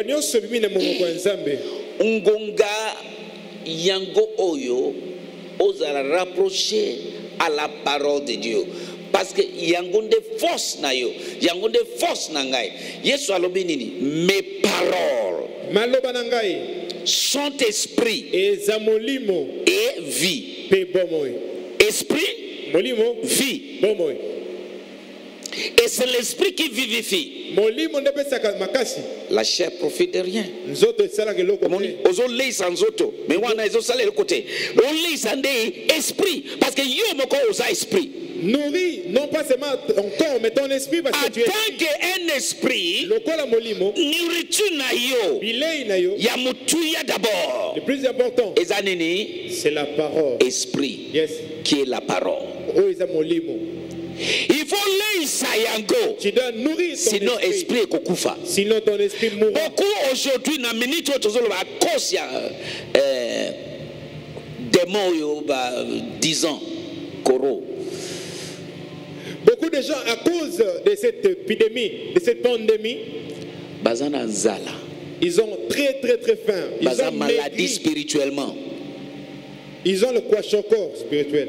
Ngonga yango oyo ozala rapproché à la parole de Dieu. Parce que yango de force na yo, yango de force na ngai. Yesu alobi nini? Mes paroles. Maloba na ngai sont esprit eza molimo et vie. Pe bomoi. Esprit, molimo, vie. Bomoi. Et c'est l'esprit qui vivifie. Molimo nde pesaka makasi. La chair profite de rien. Nzoto esala ke loko. Ozo leisa nzoto, mais wana ezo sala le côté. On leisa nde esprit parce que yo moko oza esprit. Nourris non pas seulement ton corps mais ton esprit parce que tu es. En tant qu'un esprit, lokola molimo, nourriture na yo, bilei na yo, ya mutuya d'abord. Le plus important, ezanini, c'est la parole. Esprit, yes, qui est la parole. Oh, eza molimo. Il faut leisa yango. Tu dois nourrir ton sinon esprit. esprit ekokufa. Sinon ton esprit mourra. Beaucoup aujourd'hui na minute tozoloba à cause ya euh démon yo ba dix ans koro. Beaucoup de gens, à cause de cette épidémie, de cette pandémie, bazana nzala, ils ont très très très faim. Ils bazana ont maladie maigri. spirituellement. Ils ont le kwashokor spirituel.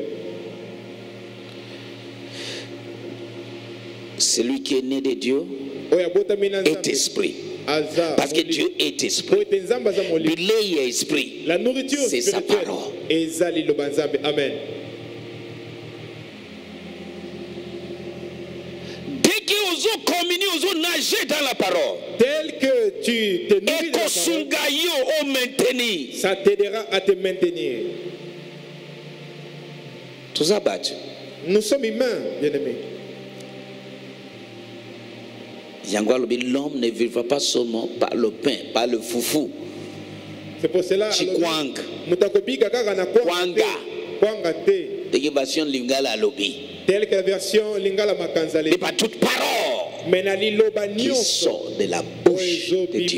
Celui qui est né de Dieu est esprit. Parce que Dieu est esprit. Bilei est esprit. La nourriture c'est sa parole. Amen. Dès que vous communiez, vous nagez dans la parole. Tel que tu te nourris dans la parole, ça t'aidera à te maintenir. Tout ça battu. Nous sommes humains, bien-aimés. L'homme ne vivra pas seulement par le pain, par le foufou. C'est pour cela que telle que la version lingala makanzale. Et par toute parole mais na liloba qui sort de la bouche de Dieu.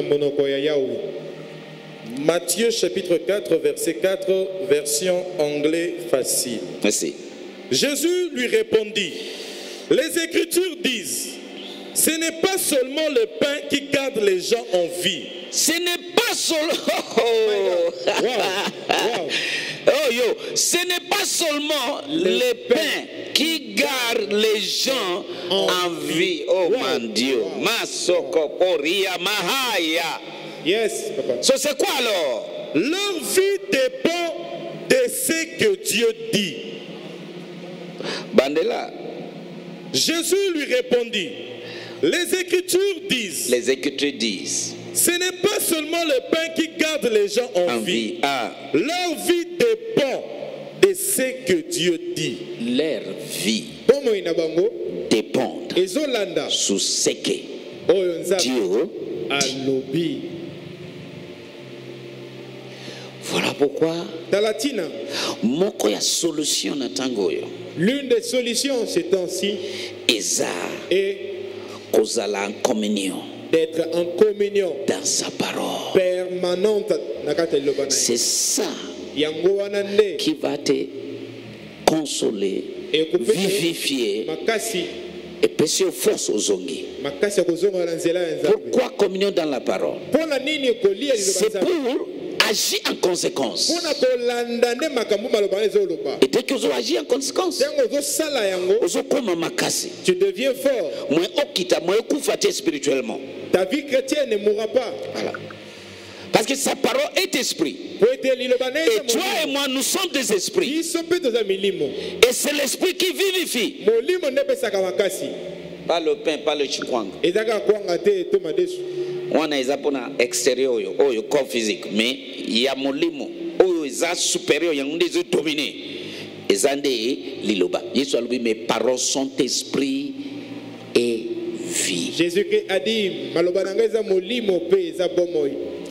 Matthieu chapitre quatre, verset quatre, version anglais facile. Merci. Jésus lui répondit, les Écritures disent, ce n'est pas seulement le pain qui garde les gens en vie. Ce n'est pas seulement... Oh, wow. Wow. Oh yo, ce n'est pas seulement le, le pain, pain qui garde les gens en, en vie. Oh wow. Mon Dieu. Wow. Masoko poria mahaya. Yes, papa. So c'est quoi alors? Leur vie dépend de ce que Dieu dit. Bandela. Jésus lui répondit, les Écritures disent. Les Écritures disent. Ce n'est pas seulement le pain qui garde les gens en, en vie. vie. Ah. Leur vie dépend de ce que Dieu dit. Leur vie dépend sous ce que Dieu dit. Voilà pourquoi moko ya solution na tangoyo. L'une des solutions ces temps-ci est kozala en communion. D'être en communion dans sa parole permanente. C'est ça qui va te consoler, vivifier et passer aux forces aux ongi. Pourquoi communion dans la parole? C'est pour agir en conséquence. Et dès que vous agissez en conséquence, tu deviens fort. Spirituellement. Ta vie chrétienne ne mourra pas. Voilà. Parce que sa parole est esprit. Et toi et moi, nous sommes des esprits. Et c'est l'esprit qui vivifie. Pas le pain, pas le chikwang. On a des extérieurs, corps physique, mais il y a molimo. eza supérieur yango nde ezo dominer eza nde liloba Yesu alobi mes paroles sont esprit et vie. Jésus-Christ a dit maloba na ngai eza molimo pe eza bomoi.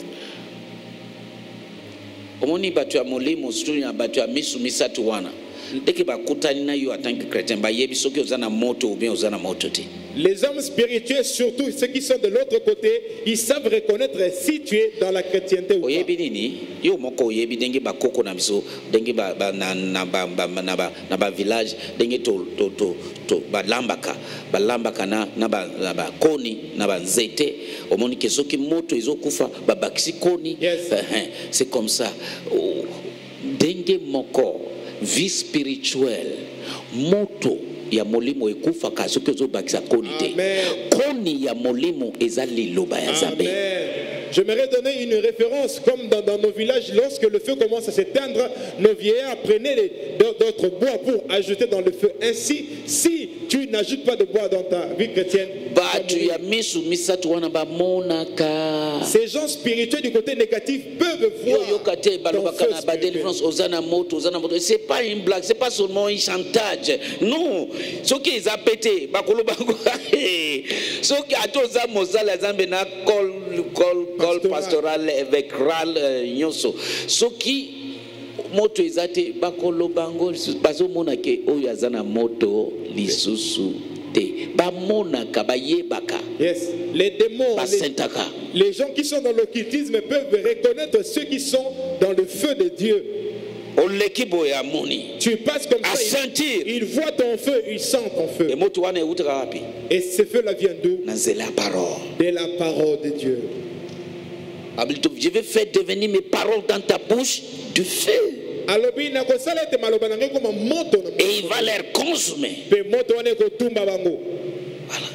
Omoni bato ya molimo surtout ya bato ya misu misatu wana ndeke bakutani na yo en tant que chrétien bayebi soki oza na moto ou bien oza na moto te. Les hommes spirituels, surtout ceux qui sont de l'autre côté, ils savent reconnaître si tu es dans la chrétienté ou pas. Oyebi nini yo moko oyebi ndenge bakoko na biso ndenge ba na na ba na ba na ba village ndenge to to to to balambaka balambaka na na ba na ba koni na ba nzete omoni ke soki moto ezokufa babakisi koni. Yes. C'est comme ça. Ndenge moko vie spirituelle moto ya molimo ekufa ka soki ozobakisa koni te. Koni ya molimo eza liloba ya Nzambe. J'aimerais donner une référence comme dans, dans nos villages, lorsque le feu commence à s'éteindre, nos vieillards prenaient d'autres bois pour ajouter dans le feu. Ainsi, si tu n'ajoutes pas de bois dans ta vie chrétienne, ces gens spirituels du côté négatif peuvent voir ton feu spirituel. C'est pas une blague, c'est pas seulement un chantage. Non, ce qui est pété, ce qui a tout ça, Mozala Zambena, col, col, col pastoral, avec ral, nyoso. Ce qui moto ezate bakolo bango bazo monake oyazana moto lisusu te ba monaka ba yebaka. Yes, les démons, les, les gens qui sont dans l'occultisme peuvent reconnaître ceux qui sont dans le feu de Dieu. Tu passes comme ça, sentir. Il, il voit ton feu, il sent ton feu. Et ce feu-là vient d'où? De la parole de Dieu. Je vais faire devenir mes paroles dans ta bouche du feu. Et il va les consommer. Voilà.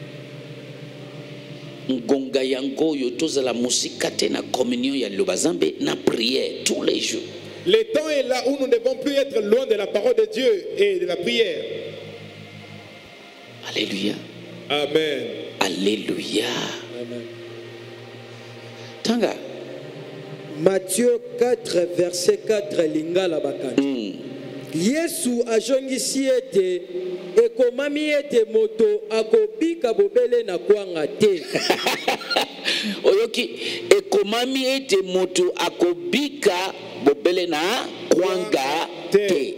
Ngonga yango yo tozala musika te na communion ya Lobazambe na prière tous les jours. Le temps est là où nous ne devons plus être loin de la parole de Dieu et de la prière. Alléluia. Amen. Alléluia. Amen. Tanga. Matthieu quatre, verset quatre, lingala bakandi. Mm. Yesu ajongisi ete ekomami ete moto akobika bobele na kwanga te. Oyoki ekomami ete moto akobika bobele na kwanga te.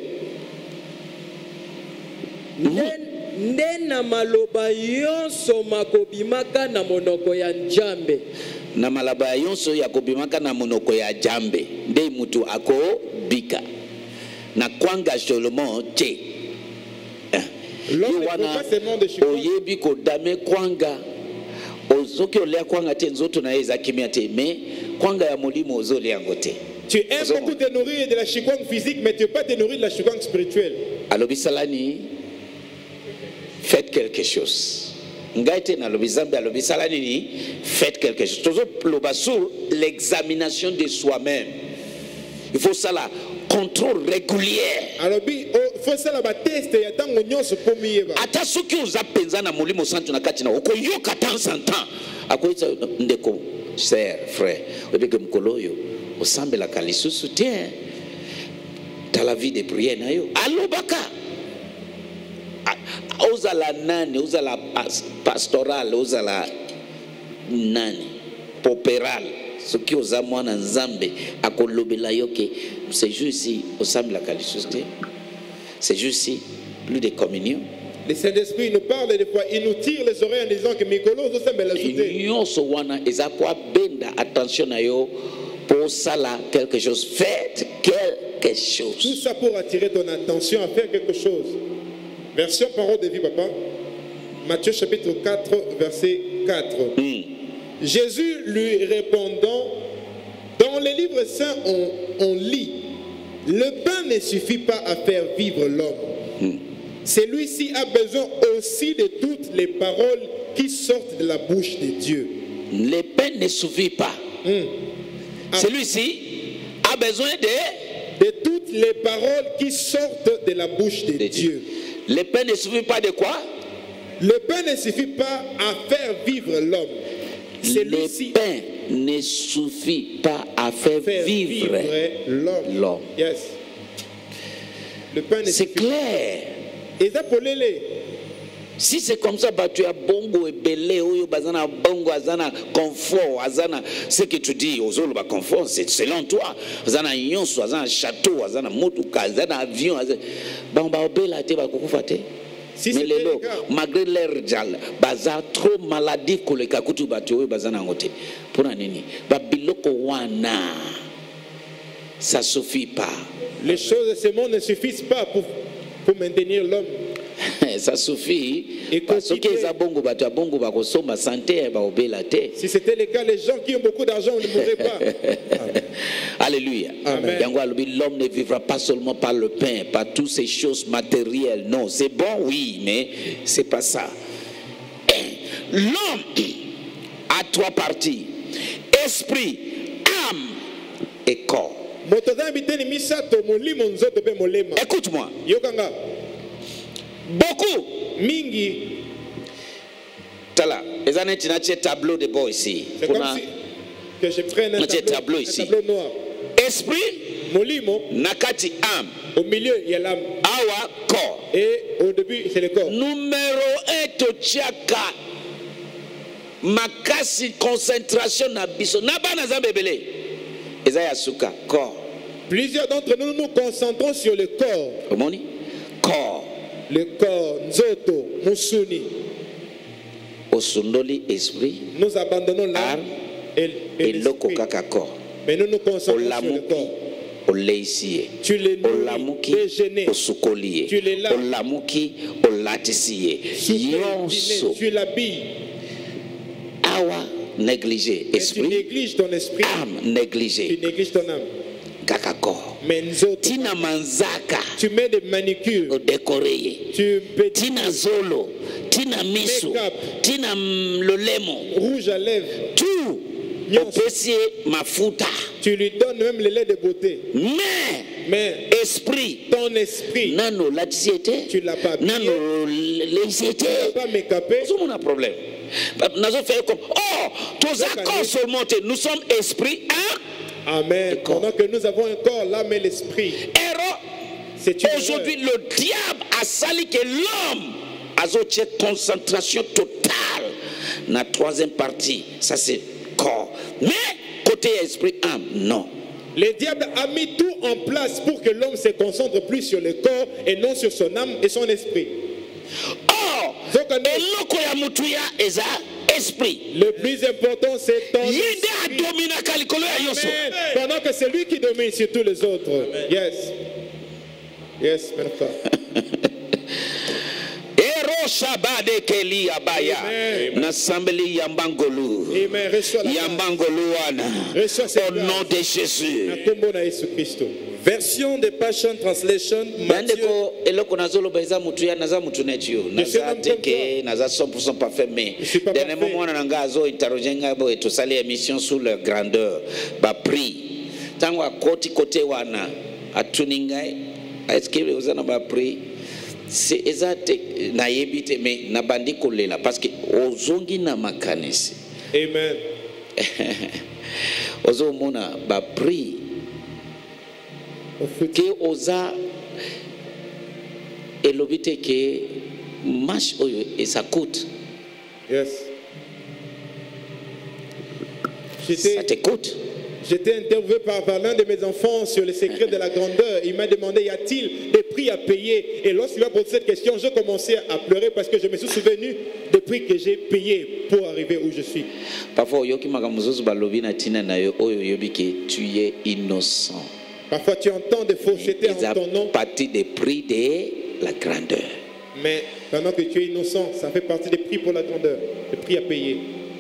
Nde na maloba yonso makobimaka na monoko ya Nzambe. Na malaba yonso ya kobimaka na monoko ya Nzambe nde mutu akobika na kwanga seulement te. Wana oyebi kodame kwanga ozoki olea kwanga te nzoto na eza kimia te mais kwanga ya molimo ozole yango te. Tu aimes beaucoup te nourrir de la chikwang physique mais tu ne peux pas te nourrir de la chikwang spirituelle. Alobi salani faites quelque chose. Ngaite na lobi Nzambe alobi salani ni faites quelque chose. Tozo loba sur l'examination de soi-même. Il faut ça là contrôle régulier. Alobi faut ça là ba test ya tango nyonso pomiyeba. Ata soki oza penza na molimo santu na kati na okoyoka temps en temps. Akoyisa ndeko sœur frère obeke mkoloyo osambelaka lisusu te dans la vie de prière na yo alobaka ozala nani ozala pastoral ozala nani popéral soki oza mwana Nzambe akolobela yo ke c'est juste ici osambelaka lisusu te c'est juste ici plus de communion. Le Saint-Esprit nous parle des fois, il nous tire les oreilles en disant que Mikolo osambela soute. Nyonso wana ezakwa benda attention na yo pour ça là quelque chose. Faites quelque chose. Tout ça pour attirer ton attention à faire quelque chose. Version parole de vie, papa. Matthieu chapitre quatre, verset quatre. Mm. Jésus lui répondant, dans les livres saints, on, on lit, le pain ne suffit pas à faire vivre l'homme. Mm. Celui-ci a besoin aussi de toutes les paroles qui sortent de la bouche de Dieu. Le pain ne suffit pas. Mm. Celui-ci a besoin de... de toutes les paroles qui sortent de la bouche de, de Dieu. Dieu. Le pain ne suffit pas de quoi? Le pain ne suffit pas à faire vivre l'homme. Le pain ne suffit pas à a fait faire vivre l'homme. l'homme. Yes. Le pain ne C'est suffit clair. pas. Et ça pour les Si c'est comme ça, bah, tu as bongo et belé, oyo bazana bongo, azana confort, azana, ce que tu dis aux autres, bah, confort, c'est selon toi. Azana yonso, azana château, azana motuka, azana avion, azana, bah, on va obéir te, bah, kukufa te. Si Mais c'était les le lots, cas. malgré l'air jal, baza trop maladif que les kakutu batu, oyo bazana ngote. Pour un nini, bah, biloko wana, ça suffit pas. Les choses de ce monde ne suffisent pas pour, pour maintenir l'homme. Ça suffit. Et Parce que continuer. les bongo batu a bongo ba kosoma santé ba obéla te. Si c'était le cas, les gens qui ont beaucoup d'argent ne mourraient pas. Alléluia. Amen. Yango alobi, l'homme ne vivra pas seulement par le pain, par toutes ces choses matérielles. Non, c'est bon, oui, mais c'est pas ça. L'homme a trois parties: esprit, âme et corps. Motoza biteni misato molimo nzoto pe molema. Écoute-moi, Yokanga beaucoup. mingi, Tala, les années tu n'as tableau de bord ici. c'est Pour comme na- si que je prenne un Moi, j'ai tableau, tableau un ici. tableau noir. Esprit, Molimo, nakati âme, au milieu il y a l'âme awa corps. et au début c'est le corps. Numéro un totiaka makasi concentration na biso na bana za bebele eza ya suka corps. Plusieurs d'entre nous nous concentrons sur le corps. Omoni corps Le corps, nzoto, musuni. osundoli esprit Nous abandonnons l'âme Âme et, et eloko l'esprit. kaka corps. Mais nous nous concentrons sur le Olamuki corps. oleisiye Tu les nourris, olamuki déjeuner, osukoliye Tu les laves. olamuki olatisiye souper, dîner, yonso tu l'habilles. awa négligé Mais tu esprit négliges ton esprit, âme tu négligé négliges ton âme. kaka corps. Mais nzoto, Tina manzaka tu mets des manicures, odekoreye tu mets tina zolo tina misu Make-up. tina mm, lolemo rouge à lèvres, tout Nyonso. opesie mafuta tu lui donnes même le lait de beauté. mais Mais esprit ton esprit, nano latisi ete tu l'as pas habillé, nano leisi tu ete n'as pas make-upé. ozomona problème nazo faire comme oh toza corps seulement te nous sommes esprit hein Amen. corps. Pendant que nous avons un corps, l'âme et l'esprit. erreur. C'est une Aujourd'hui, erreur. le diable a sali que l'homme a une concentration totale. La troisième partie, ça c'est corps. Mais côté esprit, âme, non. Le diable a mis tout en place pour que l'homme se concentre plus sur le corps et non sur son âme et son esprit. Or, eloko ya mutu ya eza esprit. Le plus important, c'est ton Yende esprit. adomina kalikolo ya yoso. Amen. Pendant que c'est lui qui domine sur tous les autres. Yes. Yes, man of God. Ero shabade keli abaya. Amen. Nasambeli yambangolu. Amen. Reçois la grâce. Yambangolu wana. Reçois cette Au nom de Jésus. Na kombo na Yesu Kristo. Version de Passion Translation, Matthieu, bandeko eloko nazoloba eza mutu ya naza mutu neti yo naza teke naza cent pour cent parfait mais Je suis pas dernièrement parfait. mwana na nga azo interroger ngai boye tosali émission sur leur grandeur baprix ntango akoti kote wana atuni ngai eske oza na baprix c'est eza te nayebi te mais nabandi kolela parce que ozongi na makanisi Amen. ozomona baprix Au foot. ke oza elobi te ke match oyo et ça coûte Yes. ça J'étais te coûte j'étais interviewé par, par l'un de mes enfants sur le secret de la grandeur. Il m'a demandé, y a-t-il des prix à payer? Et lorsqu'il m'a posé cette question, je commençais à pleurer parce que je me suis souvenu des prix que j'ai payés pour arriver où je suis. parfois oyoki makambo mosusu balobi na ntina na yo oyo oyebi ke tu es innocent Parfois, tu entends des faussetés en eza ton nom, partie des prix de la grandeur. mais pendant que tu es innocent, ça fait partie des prix pour la grandeur, des prix à payer.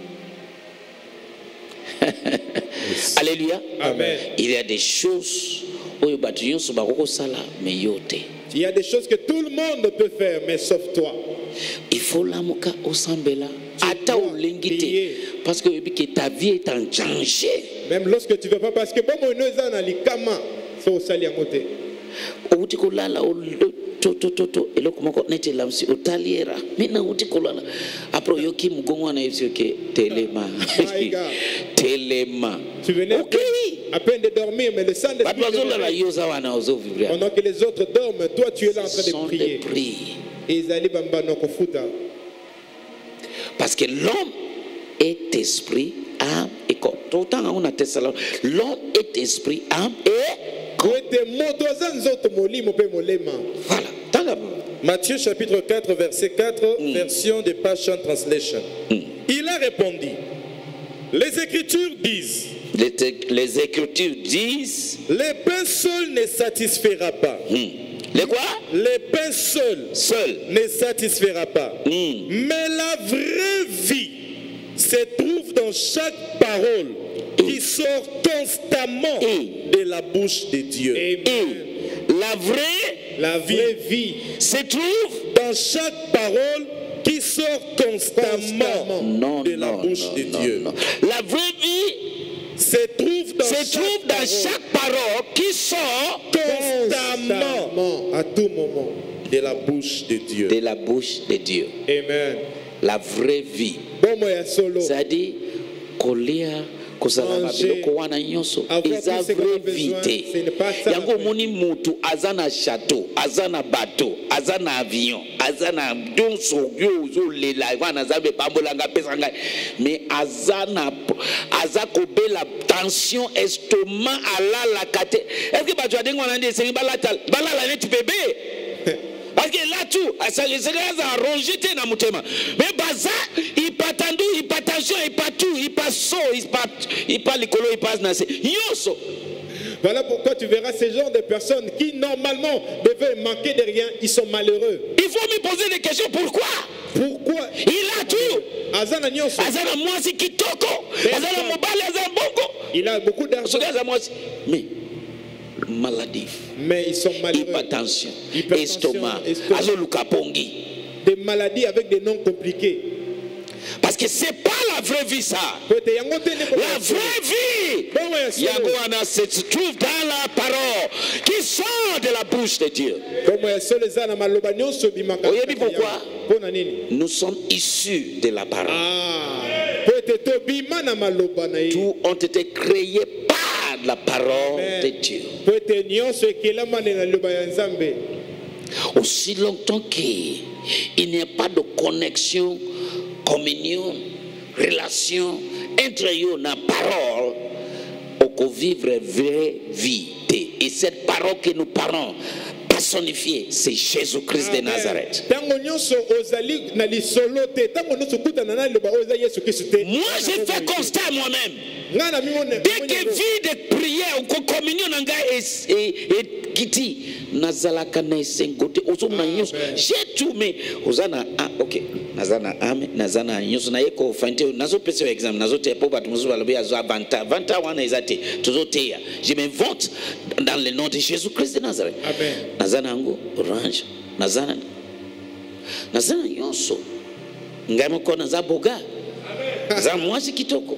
Alléluia. Amen. Il y a des choses oyo bato nyonso bakokosala me yo te. Il y a des choses que tout le monde peut faire, mais sauf toi. Il faut lamuka osambela ata dois olingi prier. te parce que oyebi ke ta vie est en danger. Même lorsque tu ne veux pas, parce que bon, mon eza na likama, c'est au sali yango te. outi kolala totototo eloko moko neti lamsi otaliera mina uti kolala apro yoki mgongo na yesi ke telema My God. telema Tu venais ok À peine de dormir, mais le Saint-Esprit. Bato bazolala yo za wana ozovivre. Pendant que les autres dorment, toi tu es là en Ce train sont de des prier. prières. Et ils allaient bamba no kofuta. Parce que l'homme est esprit, âme et corps. Tout le temps, on a Thessalonique. L'homme est esprit, âme et corps. Voilà. Dans la... Matthieu chapitre quatre, verset quatre, Mm. version de Passion Translation. Mm. Il a répondu, les Écritures disent, Les, les Écritures disent... les pains seuls ne satisfera pas. Hmm. Les quoi? Les pains seuls Seul. ne satisfera pas. Hmm. Mais la vraie vie se trouve dans chaque parole qui sort constamment Et. de la bouche de Dieu. Et la vraie La vraie vie se trouve Dans chaque parole qui sort constamment, Constamment. non, de la non, bouche non, de non, Dieu. non. La vraie vie Se trouve dans se chaque trouve dans parole chaque parole qui sort constamment constamment, à tout moment. de la bouche de Dieu. de la bouche de Dieu. Amen. La vraie vie. Bon moi ya solo. C'est-à-dire, kolia kozala Manger, biloko wana nyonso avoir eza tout ce qu'on a vraie besoin, vie ce n'est te. pas ça, Yango la vraie omoni mutu aza na château, aza na bateau, aza na avion, aza na nyonso yo ozolela wana aza bepambolanga apesa ngai, mais aza na aza kobela tension estomac alalaka te. Est-ce que bato ya ndenge wana nde esengi balata balala neti bebe? Parce que là tout, ça a rongé na mutema. Mais baza, il patandu, il patension, il patou, il passe so, il pat, il parle l'écolo, il passe nase. Yoso. Voilà pourquoi tu verras ces genres de personnes qui normalement devaient manquer de rien, ils sont malheureux. Il faut me poser des questions. Pourquoi? Pourquoi? Il a tout. Azana nyonso. Azana mwasi kitoko. Azana mobali, azana bongo. Il a beaucoup d'argent, Azana mwasi. Mais maladie, mais ils sont malheureux. hypertension, Hypertension, estomac, estomac. azoluka pongi. Des maladies avec des noms compliqués. Parce que c'est pas la vraie vie ça. Peut-être yango te ne peut La pas vraie vie. Bon, ouais, c'est Yango bon. wana se trouve dans la parole qui sort de la bouche de Dieu. Comme ya solo eza na maloba nyonso bimaka. Oyebi pourquoi? Pona nini? Nous sommes issus de la parole. Ah, peut-être to bima na maloba na ye. Tous ont été créés par la parole de Dieu. Peut-être nyonso ekelama na loba ya Nzambe. Aussi longtemps qu'il n'y a pas de connexion, communion, relation entre eux na parole, on peut vivre vraie vie. Et cette parole que nous parlons, personnifiée, c'est Jésus-Christ de Nazareth. Tango nyonso ozali na lisolo te, tango nyonso kutana na loba oza Yesu Kristo te. Moi, j'ai fait constat moi-même. Nga na mimone. Dès que vie de prière, ou communion nanga et et kiti nazalaka na esengote ozomna nyonso. J'ai tout mais ozana ah OK. Nazana ame nazana nyonso na yeko fante nazo pesa exam nazo te po batu muzu balobi azo vanta vanta wana ezate tuzoteya. Je m'invente dans le nom de Jésus-Christ de Nazareth. Amen. Nazana ngo orange nazana nazana nyonso. Ngamo kona za boga. Za mwasi kitoko.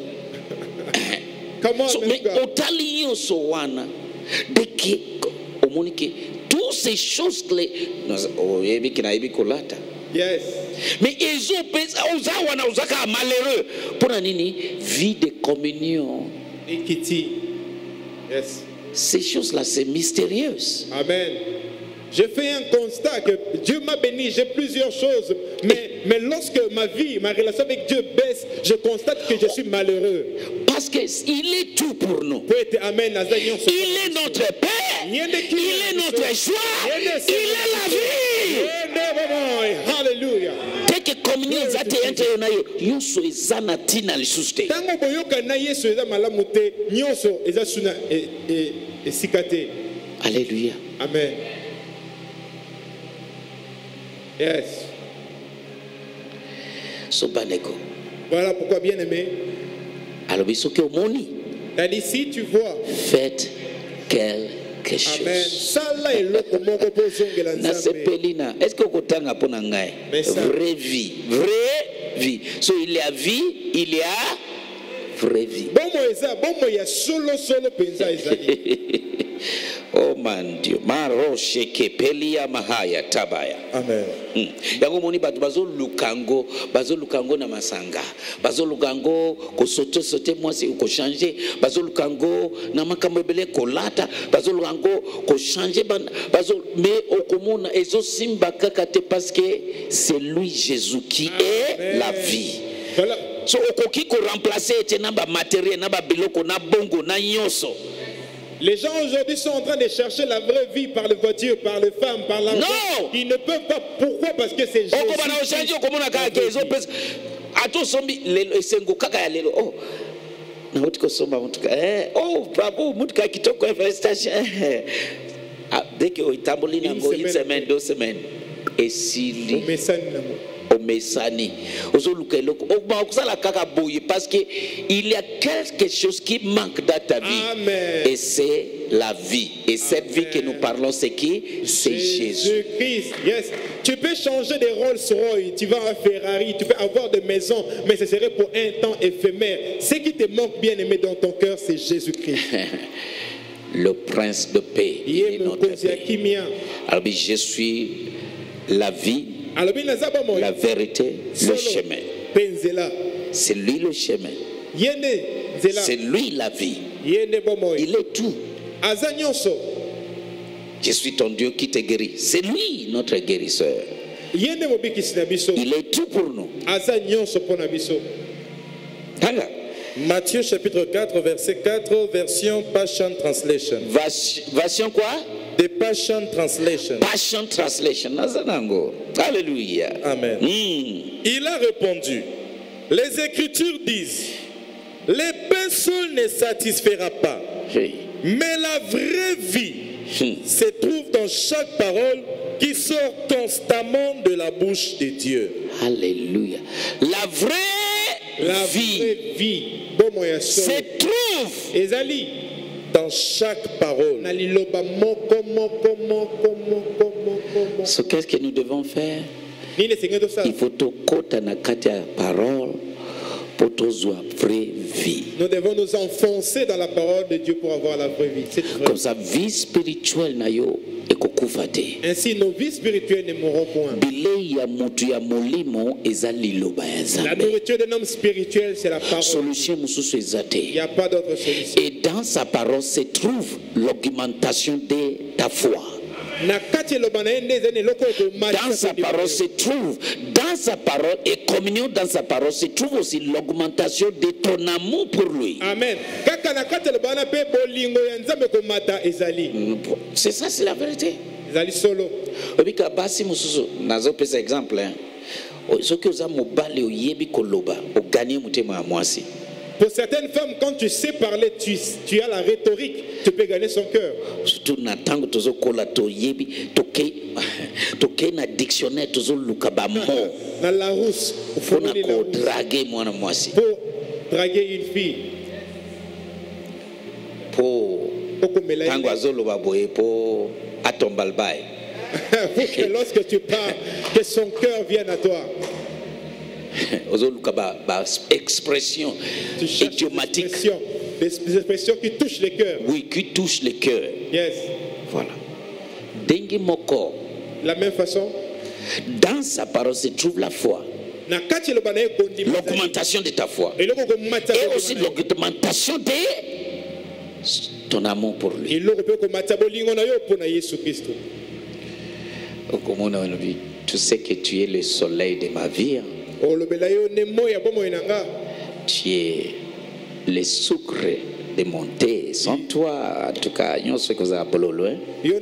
Comment So, mais otali nyonso wana dès que omoni que toutes ces choses clés oyebi kina yebi kolata. Yes. Mais ils ont pensé oza wana ozaka malheureux pour nini vie de communion. Ikiti. Yes. Ces choses là c'est mystérieux. Amen. J'ai fait un constat que Dieu m'a béni, j'ai plusieurs choses, mais, mais lorsque ma vie, ma relation avec Dieu baisse, je constate que je suis malheureux. Parce qu'il est tout pour nous. Amen. Il est notre Père, il est notre joie, il est la vie. Alléluia. Dès que communion zate entre yonayo, nyonso ezana tina lisusu te. Tango boyoka na Yesu eza malamu te, nyonso eza suna esika te. Alléluia. Amen. Yes. So baneko. Voilà pourquoi bien aimé. Alors soki omoni. T'as dit si tu vois. Faites quelque chose. Amen. Sala eloko moko po zongela Nzambe. Na sepelina. Est-ce que okotanga pona ngai? Vraie vie. Vraie vie. So il y a vie, il y a vraie vie. Bomo eza, bomo ya solo solo penza ezali. Oh mon Dieu, maroshe kepelia mahaya tabaya. Amen. Mm. Yango moni batu bazo lukango, bazo lukango na masanga, bazo lukango ko sote sote mwasi ko changer, bazo lukango na makambo ebele kolata, bazo lukango ko changer bazo mais okomona ezo simba kaka te parce que c'est lui Jésus qui est la vie. Voilà. So okoki ko remplacer ete na ba matériel na ba biloko na bongo na nyoso. Les gens aujourd'hui sont en train de chercher la vraie vie par les voitures, par les femmes, par l'argent. Non! Ils ne peuvent pas. Pourquoi? Parce que c'est Jésus. Oh, oh, bravo, mutuka kitoko infestation. Dès que tamboli nango une semaine, deux semaines. Et si Omesani, parce que il y a quelque chose qui manque dans ta vie. Amen. Et c'est la vie. Et cette Amen. Vie que nous parlons, c'est qui? C'est Jésus. Jésus-Christ. Yes. Tu peux changer de Rolls-Royce, tu vas à Ferrari, tu peux avoir des maisons, mais ce serait pour un temps éphémère. Ce qui te manque bien aimé dans ton cœur, c'est Jésus-Christ. Le prince de paix. Il est notre paix. Alors, je suis la vie, la vérité, le chemin. C'est lui le chemin. C'est lui la vie. Il est tout. Je suis ton Dieu qui te guérit. C'est lui notre guérisseur. Il est tout pour nous. Matthieu chapitre quatre, verset quatre, version Passion Translation. Version quoi? The Passion Translation. Passion Translation. Alléluia. Amen. Mm. Il a répondu, les Écritures disent, les pains seuls ne satisfera pas, oui. Mais la vraie vie oui. se trouve dans chaque parole qui sort constamment de la bouche de Dieu. Alléluia. La vraie la vie, vraie vie se trouve dans chaque parole. So, qu'est-ce que nous devons faire? Il faut te côté na katia parole pour te vraie vie. Nous devons nous enfoncer dans la parole de Dieu pour avoir la vraie vie. Cette vraie comme ça, vie spirituelle na yo ekokufate. Ainsi, nos vies spirituelles ne mourront point. La nourriture d'un homme spirituel, c'est la parole. Solution il n'y a pas d'autre solution. Et dans sa parole se trouve l'augmentation de ta foi. Dans sa parole se trouve, dans sa parole et communion dans sa parole se trouve aussi l'augmentation de ton amour pour lui. Amen. C'est ça, c'est la vérité. Solo. Exemple. Pour certaines femmes, quand tu sais parler, tu, tu as la rhétorique, tu peux gagner son cœur. Surtout na tango tozo kola to yebi toke toke na dictionnaire tozo lukaba mo. Na la rousse. Pour na ko draguer mwana mwasi. Pour draguer une fille. Pour tango azolo baboye pour atombalbai. Pour que lorsque tu parles, que son cœur vienne à toi. Expression idiomatique. Des expressions qui touchent les cœurs. Oui, qui touchent les cœurs. Yes. Voilà. Dengue moko. La même façon. Dans sa parole se trouve la foi. L'augmentation de ta foi. Et aussi l'augmentation de ton amour pour lui. Tu sais que tu es le soleil de ma vie. Tu es le sucre de mon thé. Sans toi, en tout cas, nous sommes comme ça, loin.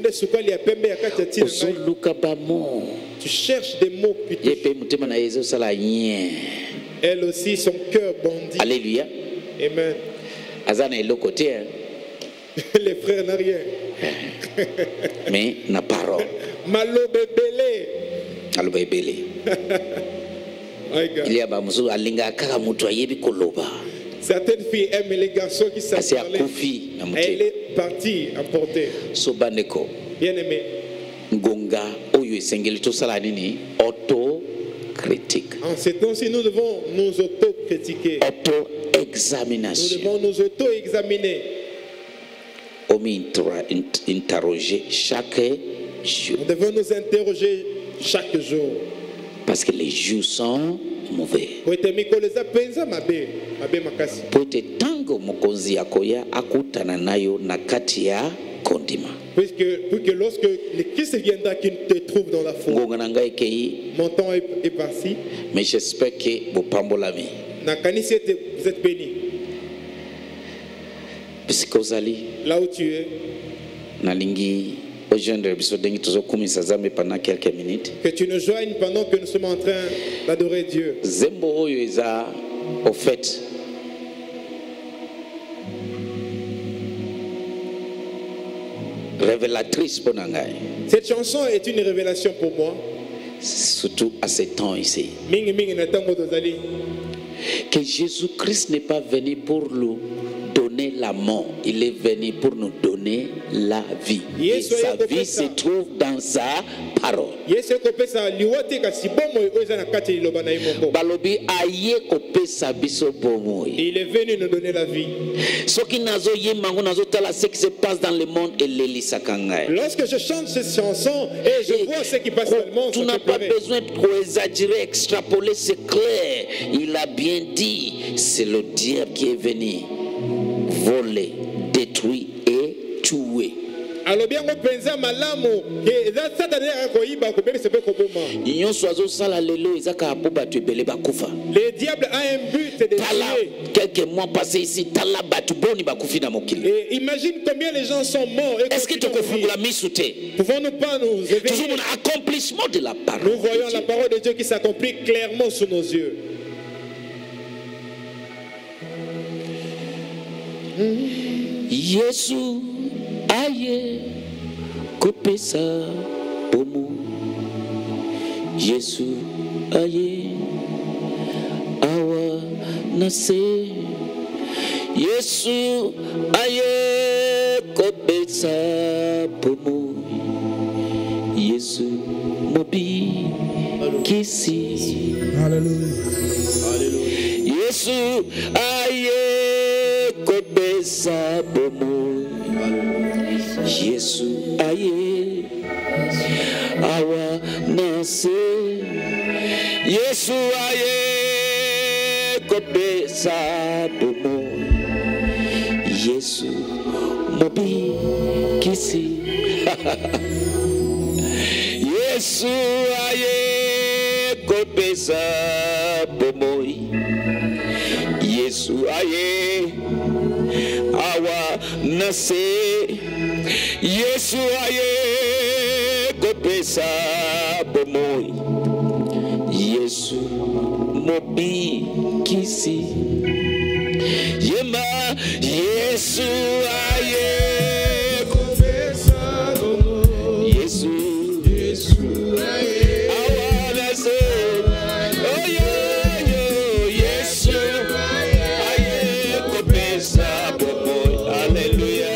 Tu cherches des mots plutôt. Elle aussi, son cœur bondit. Alléluia. Amen. Azana est le côté. Les frères n'ont rien. Mais na parole. Malo bébélé. Malo bébélé. Il y a ba musu alinga kaka mutu ayebi koloba. Certaines filles aiment les garçons qui savent parler. Elle est partie emportée. Sobaneko. Bien aimé. Ngonga oyo esengeli to sala nini auto critique. En ces temps-ci, nous devons nous auto-critiquer. Auto-examination. Nous devons nous auto-examiner. tomi interroger chaque jour. Nous devons nous interroger chaque jour. Parce que les jours sont mauvais. Po ete mikolo eza penza mabe, mabe makasi. Po ete tango mokonzi akoya akutana nayo na kati ya kondima. Puisque, puisque lorsque le Christ viendra qu'il te trouve dans la foi, mon temps est, est parti. Mais j'espère que vous pambolami. Nakanisi ete vous êtes béni. Puisque vous allez là où tu es. Nalingi rejoindre biso dengi tozo kumisa zambe pendant quelques minutes. Que tu nous joignes pendant que nous sommes en train d'adorer Dieu. Zembo oyo eza au fait révélatrice pour Nangai. Cette chanson est une révélation pour moi. Surtout à ce temps ici. Mingi mingi na tango tozali. Que Jésus-Christ n'est pas venu pour nous donner la mort, il est venu pour nous donner la vie. Et sa vie se trouve dans sa parole. Balobi aye kopesa biso bomoi. Il est venu nous donner la vie. Ce qui nazo yemango nazo tala ce qui se passe dans le monde et l'elisakangai. Lorsque je chante cette chanson et je et vois ce qui passe dans le monde, tu n'as pas besoin d'exagérer, extrapoler, c'est clair. Il a bien dit, c'est le diable qui est venu voler, détruire et tuer. Le diable a un but de tuer. Quelques mois passés ici, et imagine combien les gens sont morts. Est-ce que tu pouvons-nous pas nous éveiller? Toujours l'accomplissement de la parole. Nous voyons la parole de Dieu qui s'accomplit clairement sous nos yeux. Yesu aye kopesa bomo. Yesu aye awa nase. Yesu aye kopesa bomo. Yesu mobi kisi. Hallelujah. Yesu aye kopesa bomo. Yesu aye awa nase. Yesu aye kopesa bomo. Yesu mobi kisi. Yesu aye kopesa bomo. Yesu aye awa nase. Yesu aye kopesa bomoy. Yesu mobi kisi. Yema Yesu aye kopesa bomoy. Yesu Yesu aye awa nase. Oh yeah yo Yesu aye kopesa bomoy. Hallelujah.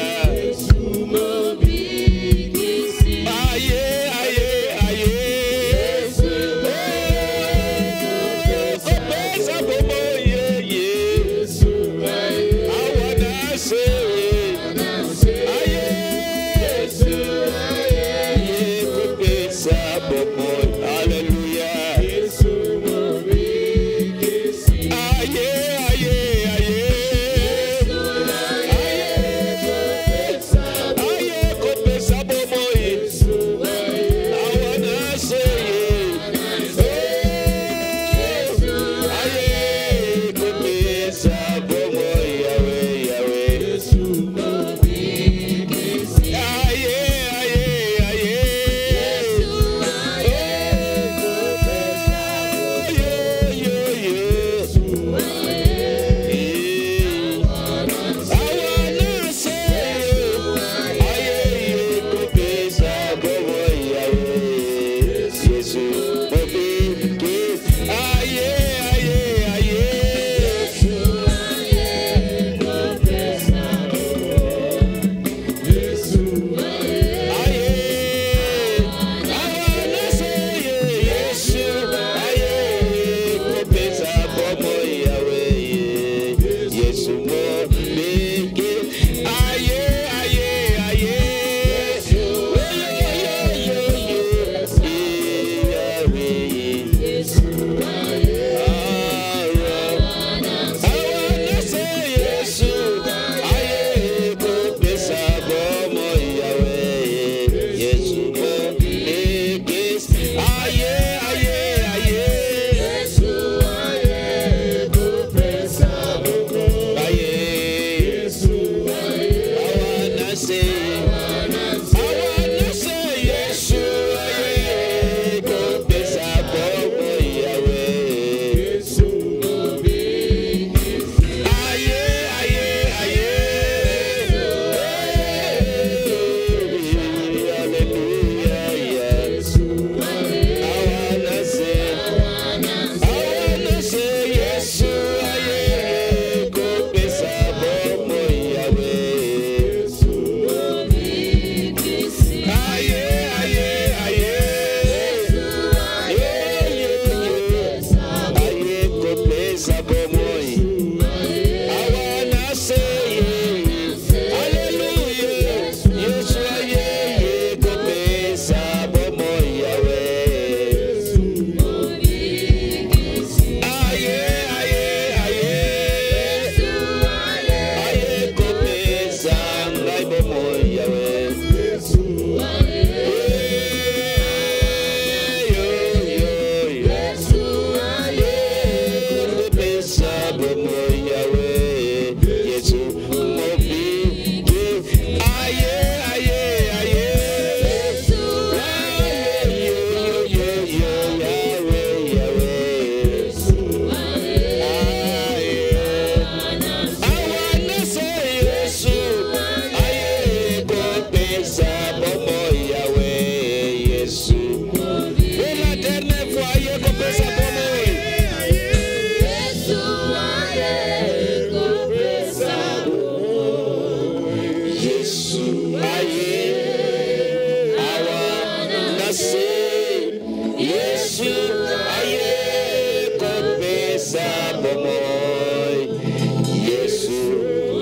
yesu aye kopesa bomoi yesu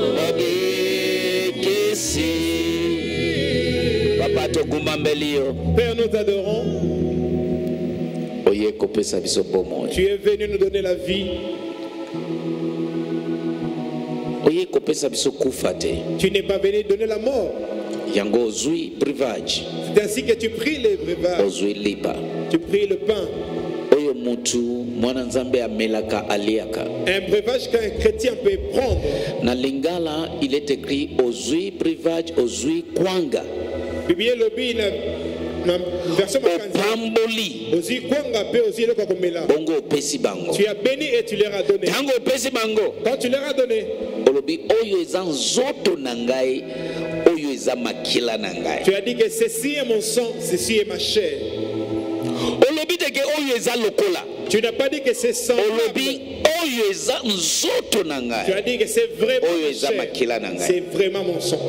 obikisi papa togumba mbelio. Père, nous t'adorons. Oye kopesa biso bomoi. Tu es venu nous donner la vie. Oye kopesa biso kufa te. Tu n'es pas venu donner la mort. Yango ozui breuvage. C'est ainsi que tu pries les breuvages. Ozui lipa. Tu pries le pain. Oyo mutu mwana nzambe amelaka aliaka. Un breuvage qu'un chrétien peut prendre. Na lingala il est écrit ozui breuvage ozui kwanga. Bible lobi na na version makanzi. Pamboli. Ozui kwanga pe ozui le kokomela. Bongo opesi bango. Tu as béni et tu leur as donné. Tango opesi bango. Quand tu leur as donné. Olobi oyo eza nzoto na ngai. Oyo eza makila na ngai. Tu as dit que ceci est mon sang, ceci est ma chair. Olobi teke oyo eza lokola. Tu n'as pas dit que c'est sang. Olobi oyo eza nzoto na ngai. Tu as dit que c'est vraiment oyo ma eza chair. makila na ngai. C'est vraiment mon sang.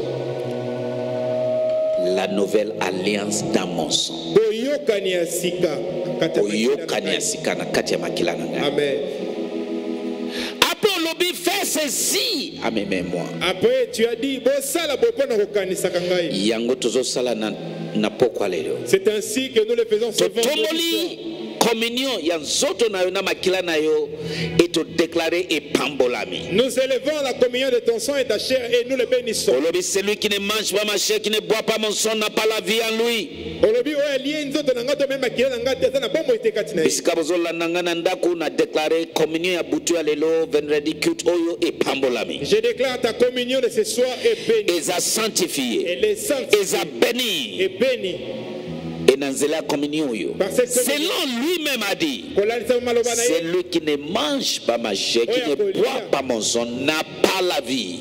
La nouvelle alliance dans mon sang. Boyokani ya sika. Boyokani ya sika na kati ya makila na ngai. Amen. Après olobi fais ceci à mes mémoires. Après tu as dit bosala bopona kokanisa kangai. Yango tozosala na na pokwa lelo. C'est ainsi que nous le faisons ce vendredi. Tomoli communion ya nzoto na yo na makila na yo et te déclarer et pambolami. Nous élevons la communion de ton sang et ta chair et nous le bénissons. Olobi celui qui ne mange pas ma chair, qui ne boit pas mon sang n'a pas la vie en lui. Olobi oya lié nzoto na ngato même makila na ngate na bomo itekati na. Bisika bozola nanga na ndako na déclarer communion ya butu ya lelo vendredi culte oyo et pambolami. Je déclare ta communion de ce soir est bénie. Eza sanctifié. Elle est sanctifiée. Eza béni. Et bénie. Et dans la communion, selon lui-même a dit, celui qui ne mange pas ma chair, qui ne boit pas mon sang, n'a pas la vie.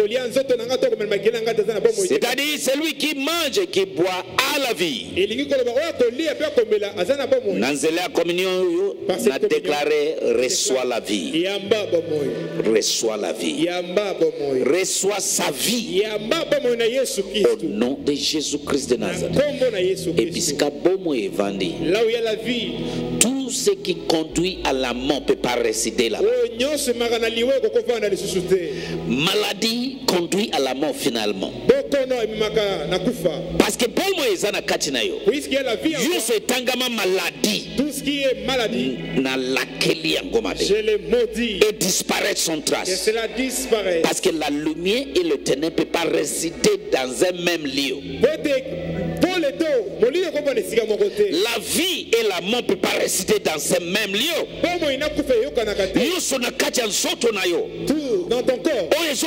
C'est-à-dire celui qui mange et qui boit a la vie. Dans la communion, on a déclaré reçoit la vie. Reçoit la vie. Reçoit sa vie. Au nom de Jésus-Christ de Nazareth. Et puisque là où il y a la vie, tout ce qui conduit à la mort ne peut pas résider là. Maladie conduit à la mort finalement. Parce que pour moi, il y a la vie. Juste tangama maladie. Tout ce qui est maladie, na laquelle je les maudis. Et disparaître son trace. Que cela disparaît. Parce que la lumière et le ténèbre ne peuvent pas résider dans un même lieu. La vie et la mort ne peuvent pas résider dans ce même lieu. Tout dans ton corps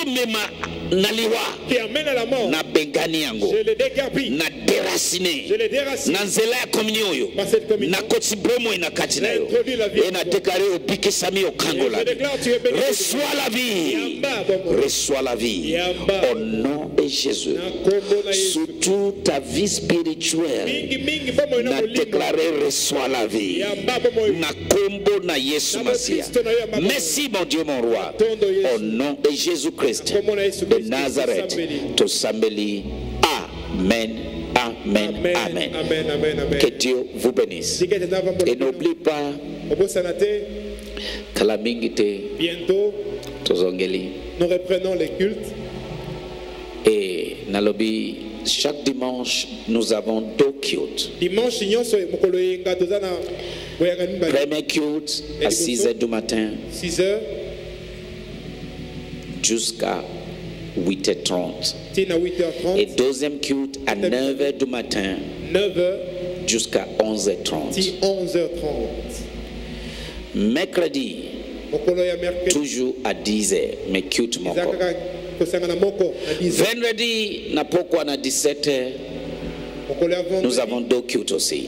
qui amène à la mort, je le décapite, na déraciné, je le déracine. na nzela ya communion yo, na koti bomo ina kati na yo, et na déclaré au bikisami au kangola. Reçois la vie, reçois la vie, au nom de Jésus. Sous toute ta vie spirituelle, na déclaré reçois la vie, na kombo na Yesu Masia. Merci mon Dieu mon roi, au nom de Jésus-Christ de Nazareth, to sambeli. Amen. Amen. Amen. Amen. Amen. Amen. Amen. Que Dieu vous bénisse. Et n'oublie pas que la mingite, bientôt, nous reprenons les cultes. Et Nalobi, chaque dimanche, nous avons deux cultes. Dimanche, Premier culte à six heures du matin. six heures. Jusqu'à huit heures trente. huit heures trente. Et deuxième culte à neuf heures du matin. neuf heures. Jusqu'à onze heures trente. onze heures trente. Mercredi. Toujours à dix heures. Mais culte mon corps. Vendredi, n'a pourquoi à dix-sept heures. Nous avons deux cultes aussi.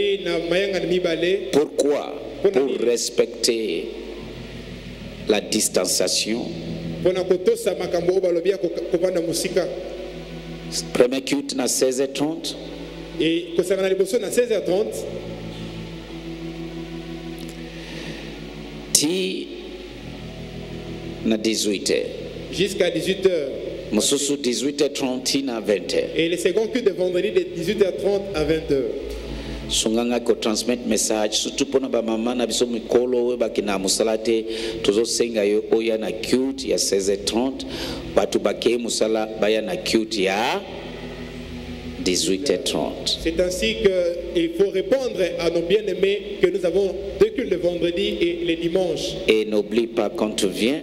Pourquoi? Pour respecter la distanciation. Premier culte à seize heures trente. Et à seize heures trente. Ti na dix-huit heures. Jusqu'à dix-huit heures. Mosusu dix-huit heures trente à vingt heures. Et le second culte de vendredi de dix-huit heures trente à vingt heures. sunganga ko transmit message surtout pona ba mama na biso mikolo we bakina musalate tozo senga yo oya na cute ya seize heures trente batu bake musala baya na cute ya dix-huit heures trente. C'est ainsi qu'il faut répondre à nos bien-aimés que nous avons deux cultes le vendredi et le dimanche. Et n'oublie pas quand tu viens,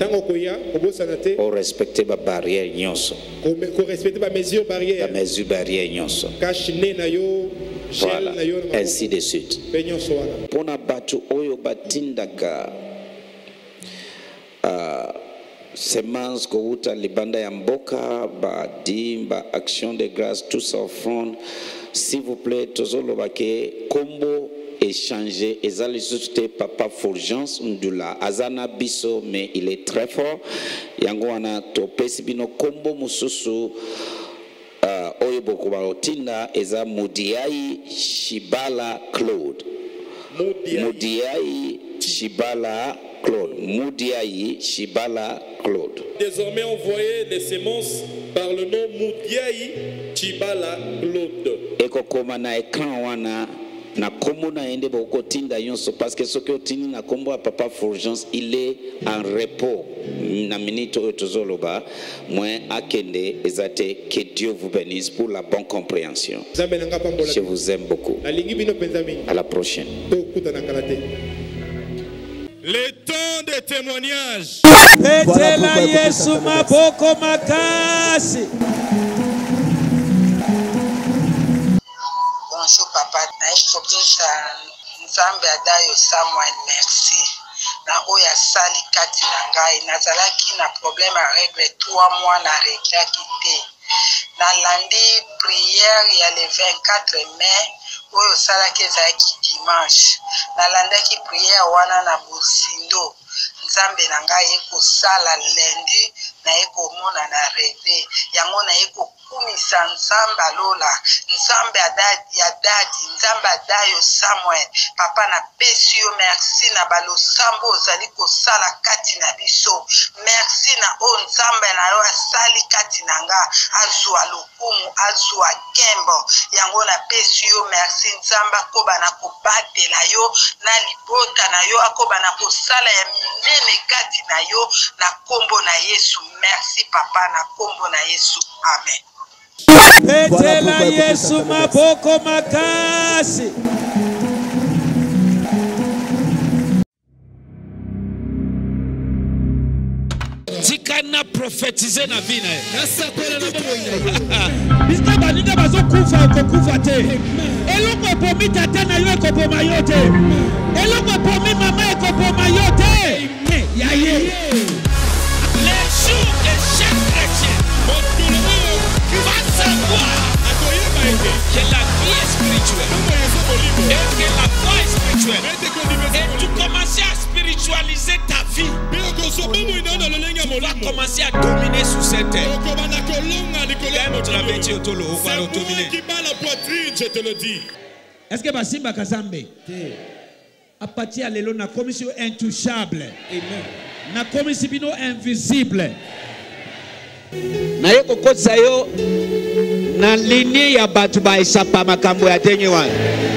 on respecte les barrières nyonso. On respecte les mesures barrières. Les mesures barrières nyonso. Voilà. Ainsi de suite. Pona batu oyo batindaka semence kouta libanda ya mboka ba dimba action de grâce tous offrande s'il vous plaît tozolo bake kombo échanger ezali soute papa Fulgence Ndula azana biso mais il est très fort yango wana topesi bino kombo mususu uh, oyo boko baotinda eza Mudiai Shibala Claude Mudiai, Mudiai Shibala Claude Mudiai Shibala Claude. Désormais envoyez les semences par le nom Mudiai Shibala Claude. Eko koma na écran wana na kombo na ende boko tinda yonso parce que ce que otini na kombo à papa Fulgence il est en repos na minute otozoloba moins akende ezate que Dieu vous bénisse pour la bonne compréhension. Je vous aime beaucoup. À la prochaine. Le temps de témoignage. Petela Yesu maboko makasi. Bonjour papa, naikopesa Nzambe adayo Samuel merci. Na oya sali kati na ngai nazalaki na problème à règle trois mois na reglaki te. Na landi prière ya le vingt-quatre mai oyo salaki ezalaki dimanche. Na landaki prière wana na Bosindo. Nzambe na ngai ekosala lendi na ekomona na rêve yango na ekokumisa Nzambe alola Nzambe adadi ya dadi Nzambe adayo Samuel papa na pesi yo merci na balosambo ozali kosala kati na biso merci na o Nzambe na yo asali kati na nga azwa lokumu azwa kembo yango na pesi yo merci Nzambe akoba na kobatela yo na libota na yo akoba na kosala ya minene kati na yo na kombo na Yesu merci papa na kombo na Yesu amen. Petela Yesu maboko makasi. Tikana prophétiser na vie na ye. Biska baninga bazokufa okokufa te. Eloko epomi tata na yo ekopoma yo te. Eloko epomi mama ekopoma yo te. Ya ye. Les jours de chaque chrétien va savoir que la vie est spirituelle et que la foi est spirituelle. Et tu commences à spiritualiser ta vie. Tu vas commencer à dominer sur cette terre. C'est moi qui bat la poitrine, je te le dis. Est-ce que Basimba Kazambe à partir de lelo na commission intouchable. Amen. Na commission bino invisible. Na yo kokoza yo na linie ya batu ba esapa makambo ya tenye wana.